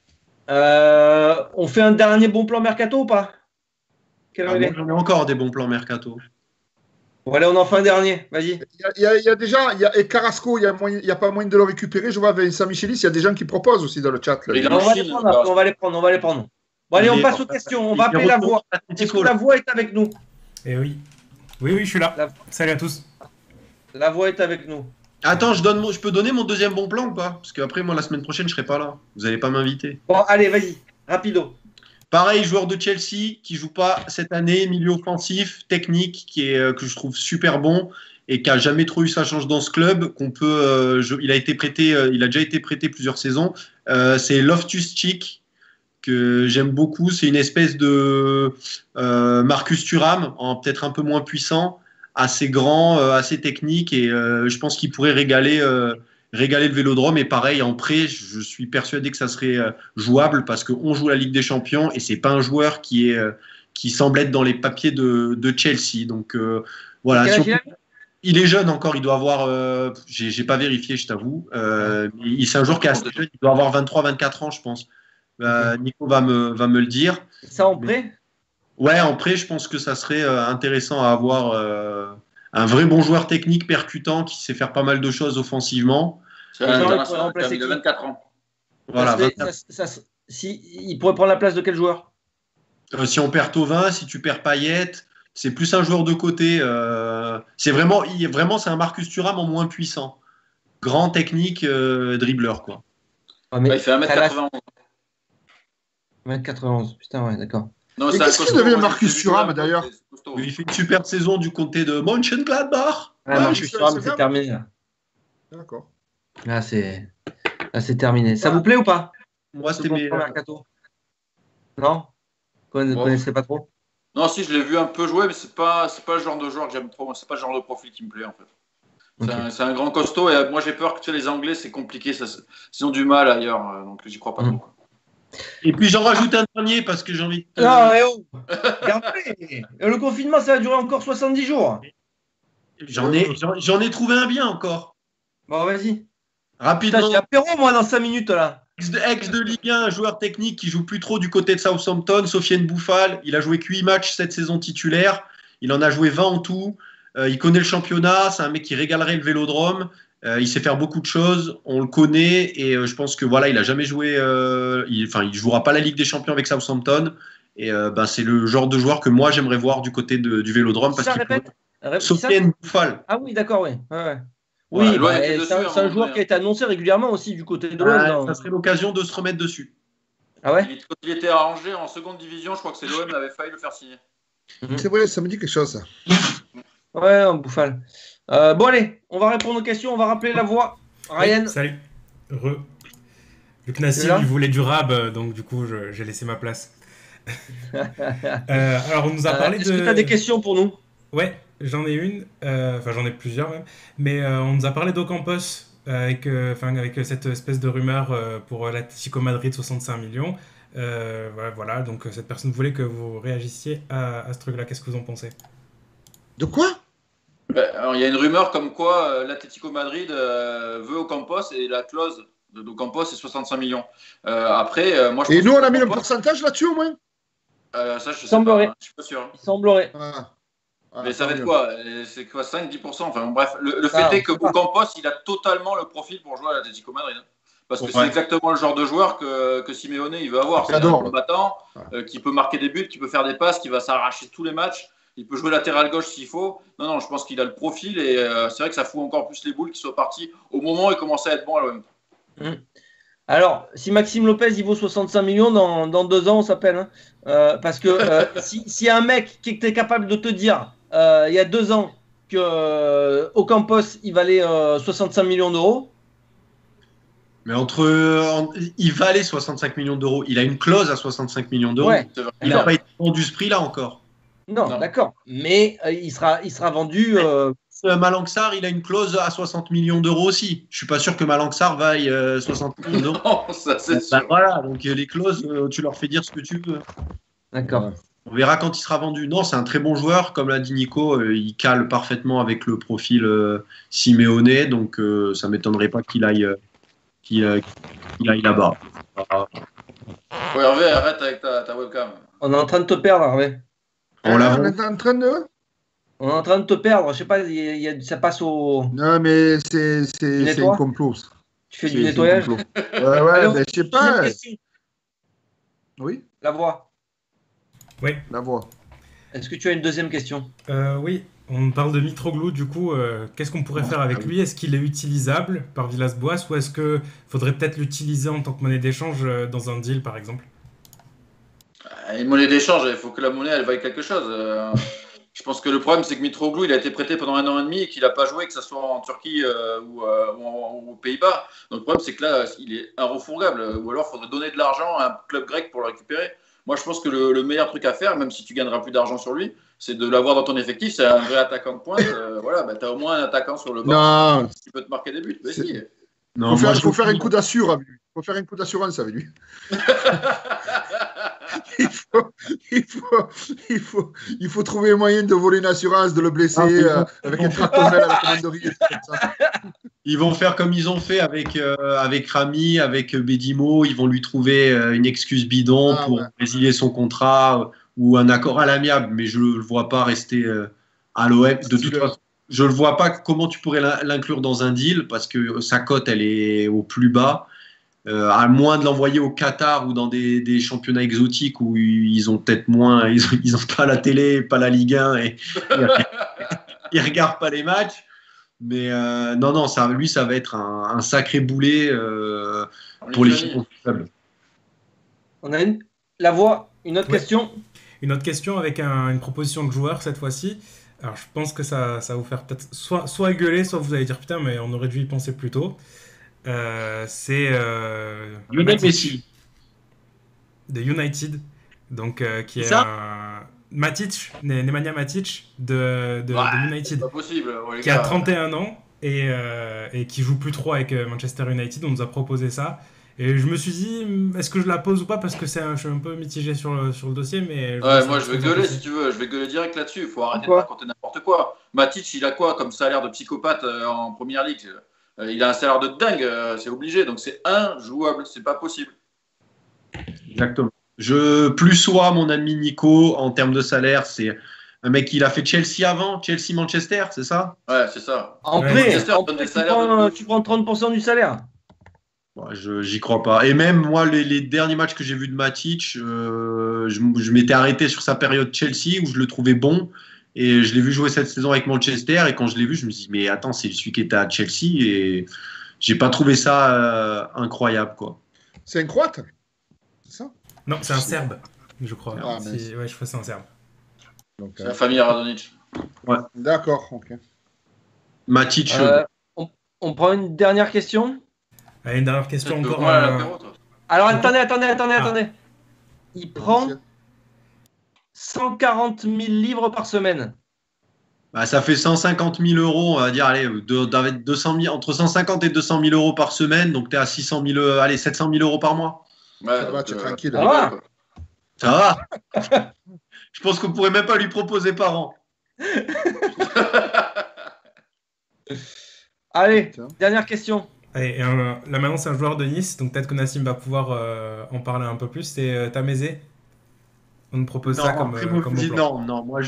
On fait un dernier bon plan mercato ou pas? J'en ai encore des bons plans mercato. Bon, allez, on en fait un dernier. Vas-y. Il y a déjà, et Carrasco, il n'y a pas moyen de le récupérer. Je vois Vincent Michelis, il y a des gens qui proposent aussi dans le chat. Là. On va les prendre. Bon, allez, on passe aux questions. On va appeler la voix. Est-ce que la voix est avec nous? Eh oui. Oui, je suis là. Salut à tous. La voix est avec nous. Attends, je peux donner mon deuxième bon plan ou pas? Parce qu'après, moi, la semaine prochaine, je serai pas là. Vous n'allez pas m'inviter. Bon, allez, vas-y. Rapido. Pareil, joueur de Chelsea qui joue pas cette année, milieu offensif, technique, que je trouve super bon et qui a jamais trop eu sa chance dans ce club. Il a déjà été prêté plusieurs saisons. C'est Loftus-Cheek que j'aime beaucoup. C'est une espèce de Marcus Thuram, peut-être un peu moins puissant, assez grand, assez technique et je pense qu'il pourrait régaler le Vélodrome. Et pareil, en prêt, je suis persuadé que ça serait jouable parce qu'on joue la Ligue des Champions et c'est pas un joueur qui semble être dans les papiers de Chelsea. Donc voilà. Il est jeune encore, il doit avoir, j'ai pas vérifié, je t'avoue. C'est un joueur qui est assez jeune, il doit avoir 23-24 ans, je pense. Nico va me le dire. Ça en prêt? Ouais, en prêt, je pense que ça serait intéressant à avoir un vrai bon joueur technique, percutant, qui sait faire pas mal de choses offensivement. C'est un international de 24 ans. Voilà. Il pourrait prendre la place de quel joueur? Si on perd Thauvin, si tu perds Payet, c'est plus un joueur de côté. C'est vraiment, c'est un Marcus Thuram en moins puissant. Grand, technique, dribbleur, quoi. Il fait 1m91. 1m91, putain, ouais, d'accord. Qu'est-ce qu'il devient Marcus Thuram, d'ailleurs? Il fait une super saison du côté de Mönchengladbach. Marcus Thuram, c'est terminé, là. D'accord. Là, c'est terminé. Ça vous plaît ou pas? Moi, c'était mes... Non? Vous ne connaissez pas trop? Non, si, je l'ai vu un peu jouer, mais c'est pas le genre de joueur que j'aime trop. C'est pas le genre de profil qui me plaît, en fait. C'est un grand costaud, et moi, j'ai peur que les Anglais, c'est compliqué. Ils ont du mal ailleurs, donc j'y crois pas trop. Et puis, j'en rajoute un dernier, parce que j'ai envie de... Non, regardez, le confinement, ça va durer encore 70 jours. J'en ai trouvé un bien, encore. Bon, vas-y. Rapidement. J'ai apéro, moi, dans 5 minutes, là. Ex de Ligue 1, un joueur technique qui joue plus trop du côté de Southampton, Sofiane Bouffal. Il a joué que 8 matchs cette saison titulaire. Il en a joué 20 en tout. Il connaît le championnat. C'est un mec qui régalerait le Vélodrome. Il sait faire beaucoup de choses. On le connaît et je pense que voilà, il a jamais joué. Il jouera pas la Ligue des Champions avec Southampton. Et c'est le genre de joueur que moi j'aimerais voir du côté du Vélodrome parce qu'il Sofiane Bouffal. Ah oui, d'accord, oui. Ouais. Oui, c'est un joueur qui a été annoncé régulièrement aussi du côté de l'OM. Ça serait l'occasion de se remettre dessus. Ah ouais? Quand il était à Angers en seconde division, je crois que c'est l'OM qui avait failli le faire signer. C'est vrai, ça me dit quelque chose, ça. Ouais, un Bouffal. Bon, allez, on va répondre aux questions. On va rappeler la voix. Ryan. Salut. Vu que Nassim, il voulait du rab, donc du coup, j'ai laissé ma place. Alors, on nous a parlé Est-ce que tu as des questions pour nous? Ouais, j'en ai une, enfin j'en ai plusieurs même, mais on nous a parlé d'Ocampos avec cette espèce de rumeur pour l'Atlético Madrid 65 millions. Voilà, donc cette personne voulait que vous réagissiez à ce truc-là. Qu'est-ce que vous en pensez? De quoi? Alors, il y a une rumeur comme quoi l'Atlético Madrid veut Ocampos et la clause d'Ocampos c'est 65 millions. Après, moi je Et pense nous, que on a mis le Ocampos, pourcentage là-dessus au moins? ça je sais Semblerait. pas, je suis pas sûr. Il semblerait. Mais ça va être quoi? C'est quoi 5-10%? Enfin bref, le Ah, fait est que Ocampos, il a totalement le profil pour jouer à l'Atlético Madrid. Parce que c'est exactement le genre de joueur que Simeone il veut avoir. C'est un combattant qui peut marquer des buts, qui peut faire des passes, qui va s'arracher tous les matchs. Il peut jouer latéral gauche s'il faut. Non, je pense qu'il a le profil et c'est vrai que ça fout encore plus les boules qu'il soit parti au moment où il commençait à être bon à l'OM. Alors, si Maxime Lopez il vaut 65 millions, dans 2 ans, on s'appelle. Hein. Parce que s'il y a un mec qui était capable de te dire il y a 2 ans que Ocampos il valait 65 millions d'euros. Mais il valait 65 millions d'euros. Il a une clause à 65 millions d'euros. Ouais, il n'a pas été vendu ce prix-là encore. Non. D'accord. Mais il sera vendu. Malang Sarr, il a une clause à 60 millions d'euros aussi. Je suis pas sûr que Malang Sarr vaille 60 millions d'euros. Non, ça c'est sûr. Voilà, donc les clauses, tu leur fais dire ce que tu veux. D'accord. On verra quand il sera vendu. Non, c'est un très bon joueur, comme l'a dit Nico, il cale parfaitement avec le profil Simeone, donc ça m'étonnerait pas qu'il aille là-bas. Ouais, Hervé, arrête avec ta webcam. On est en train de te perdre, Hervé. On est en train de... On est en train de te perdre. Je sais pas, ça passe au. Non, mais c'est un complot. Tu fais du nettoyage? Ouais, allez, mais je sais pas. Oui. La voix. Oui. La voix. Est-ce que tu as une deuxième question? Oui. On parle de Mitroglou, du coup, qu'est-ce qu'on pourrait faire avec lui? Est-ce qu'il est utilisable par Villas-Boas ou est-ce qu'il faudrait peut-être l'utiliser en tant que monnaie d'échange dans un deal, par exemple? Une monnaie d'échange, il faut que la monnaie elle vaille quelque chose. Je pense que le problème, c'est que Mitroglou, il a été prêté pendant 1 an et demi et qu'il n'a pas joué, que ce soit en Turquie ou aux Pays-Bas. Donc le problème, c'est que là, il est irrefourgable. Ou alors, il faudrait donner de l'argent à un club grec pour le récupérer. Moi, je pense que le meilleur truc à faire, même si tu gagneras plus d'argent sur lui, c'est de l'avoir dans ton effectif. C'est un vrai attaquant de pointe. Voilà, tu as au moins un attaquant sur le banc qui peut te marquer des buts. Il faut faire un coup d'assurance avec lui. Il faut faire un coup d'assurance avec lui. il faut trouver un moyen de voler une assurance, de le blesser avec un tractomel à la commanderie. Ils vont faire comme ils ont fait avec Rami, avec Bedimo. Ils vont lui trouver une excuse bidon pour résilier son contrat ou un accord à l'amiable. Mais je ne le vois pas rester à l'OM. De toute façon, je ne vois pas comment tu pourrais l'inclure dans un deal parce que sa cote, elle est au plus bas. À moins de l'envoyer au Qatar ou dans des championnats exotiques où ils ont peut-être moins, ils ont pas la télé, pas la Ligue 1 et ils regardent pas les matchs. Mais non, ça va être un sacré boulet pour les filles. On a la voix, une autre question. Une autre question avec une proposition de joueur cette fois-ci. Alors je pense que ça va vous faire peut-être soit gueuler, soit vous allez dire putain, mais on aurait dû y penser plus tôt. C'est Lionel Messi de United, donc qui est Matic, Nemanja Matic de United, pas possible, qui a 31 ans et qui joue plus trop avec Manchester United. On nous a proposé ça et je me suis dit est-ce que je la pose ou pas parce que je suis un peu mitigé sur le dossier, mais moi je vais gueuler si tu veux, je vais gueuler direct là-dessus. Il faut arrêter de raconter n'importe quoi. Matic, il a quoi comme salaire de psychopathe en Première Ligue? Il a un salaire de dingue, c'est obligé, donc c'est injouable, c'est pas possible. Exactement. Plus soit mon ami Nico en termes de salaire, c'est un mec qui a fait Chelsea avant, Chelsea-Manchester, c'est ça? Ouais, c'est ça. En prêt, tu prends 30% du salaire. Ouais, j'y crois pas. Et même moi, les derniers matchs que j'ai vus de Matic, je m'étais arrêté sur sa période Chelsea où je le trouvais bon. Et je l'ai vu jouer cette saison avec Manchester. Et quand je l'ai vu, je me suis dit, mais attends, c'est celui qui était à Chelsea. Et j'ai pas trouvé ça incroyable, quoi. C'est un Croate? C'est ça? Non, c'est un Serbe, je crois. Ouais, je crois que c'est un Serbe. Donc, c'est la famille Radonic. Ouais. D'accord, ok. Matic. On prend une dernière question? Allez, une dernière question encore. Alors, attendez. Il prend 140 000 livres par semaine. Bah, ça fait 150 000 euros, on va dire, allez, 200 000, entre 150 et 200 000 euros par semaine, donc tu es à 600 000, allez, 700 000 euros par mois. Ouais, Ça va, tu es tranquille. Ça va. Ça va. Je pense qu'on pourrait même pas lui proposer par an. Allez, Tiens. dernière question. Allez, là maintenant c'est un joueur de Nice, donc peut-être que Nassim va pouvoir en parler un peu plus. C'est Tamézé. On nous propose ça comme plan. Non, moi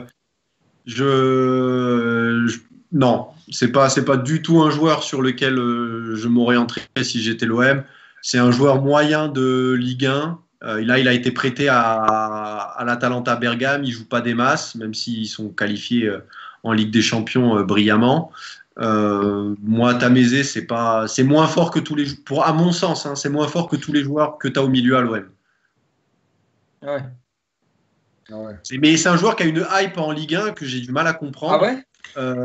non, c'est pas du tout un joueur sur lequel je m'orienterais si j'étais l'OM. C'est un joueur moyen de Ligue 1. Là, il a été prêté à l'Atalanta Bergame. Il joue pas des masses, même s'ils sont qualifiés en Ligue des Champions brillamment. Moi, Tamézé, c'est moins fort que tous les joueurs. À mon sens, hein, c'est moins fort que tous les joueurs que tu as au milieu à l'OM. Ouais. Ah ouais. Mais c'est un joueur qui a une hype en Ligue 1 que j'ai du mal à comprendre. Ah ouais?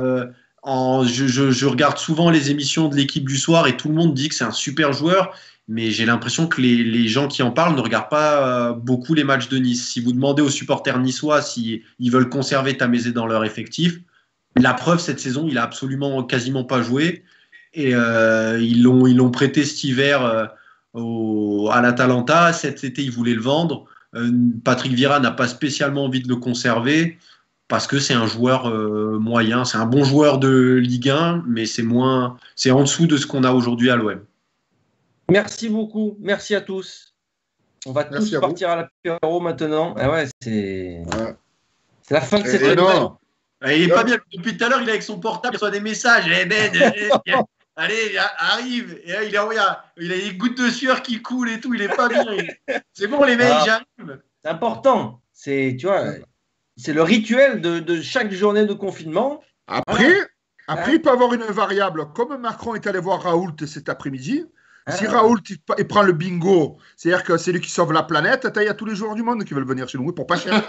Je regarde souvent les émissions de l'équipe du soir et tout le monde dit que c'est un super joueur, mais j'ai l'impression que les gens qui en parlent ne regardent pas beaucoup les matchs de Nice. Si vous demandez aux supporters niçois s'ils veulent conserver Tamézé dans leur effectif, la preuve, cette saison, il a absolument quasiment pas joué. Et ils l'ont prêté cet hiver à l'Atalanta. Cet été, ils voulaient le vendre. Patrick Vieira n'a pas spécialement envie de le conserver parce que c'est un joueur moyen. C'est un bon joueur de Ligue 1, mais c'est en dessous de ce qu'on a aujourd'hui à l'OM. Merci beaucoup. Merci à tous. On va tous partir à l'apéro maintenant. Ah ouais, c'est la fin de cette émission. Il est pas bien. Depuis tout à l'heure, il est avec son portable, il reçoit des messages. Allez, arrive. Et là, il a des gouttes de sueur qui coulent et tout. Il est pas bien. C'est bon, les mecs, j'arrive. C'est important. C'est le rituel de chaque journée de confinement. Après, il peut avoir une variable. Comme Macron est allé voir Raoult cet après-midi, si Raoult il prend le bingo, c'est-à-dire que c'est lui qui sauve la planète, il y a tous les joueurs du monde qui veulent venir chez nous pour pas cher.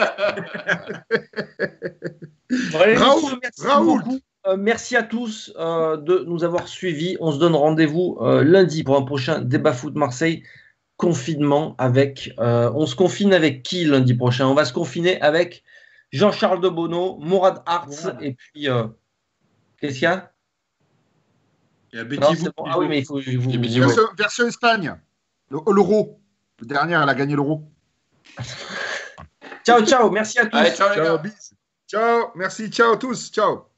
Raoult. Merci à tous de nous avoir suivis. On se donne rendez-vous lundi pour un prochain débat foot Marseille. Confinement avec. On se confine avec qui lundi prochain? On va se confiner avec Jean-Charles Debono, Mourad Hartz et puis. Qu'est-ce qu'il y a? Il y a Betty Boop. Bon. Ah oui, mais il faut. Version Espagne. L'euro. Le dernier, elle a gagné l'euro. Ciao. Merci à tous. Allez, ciao, les gars. Ciao, merci. Ciao tous. Ciao.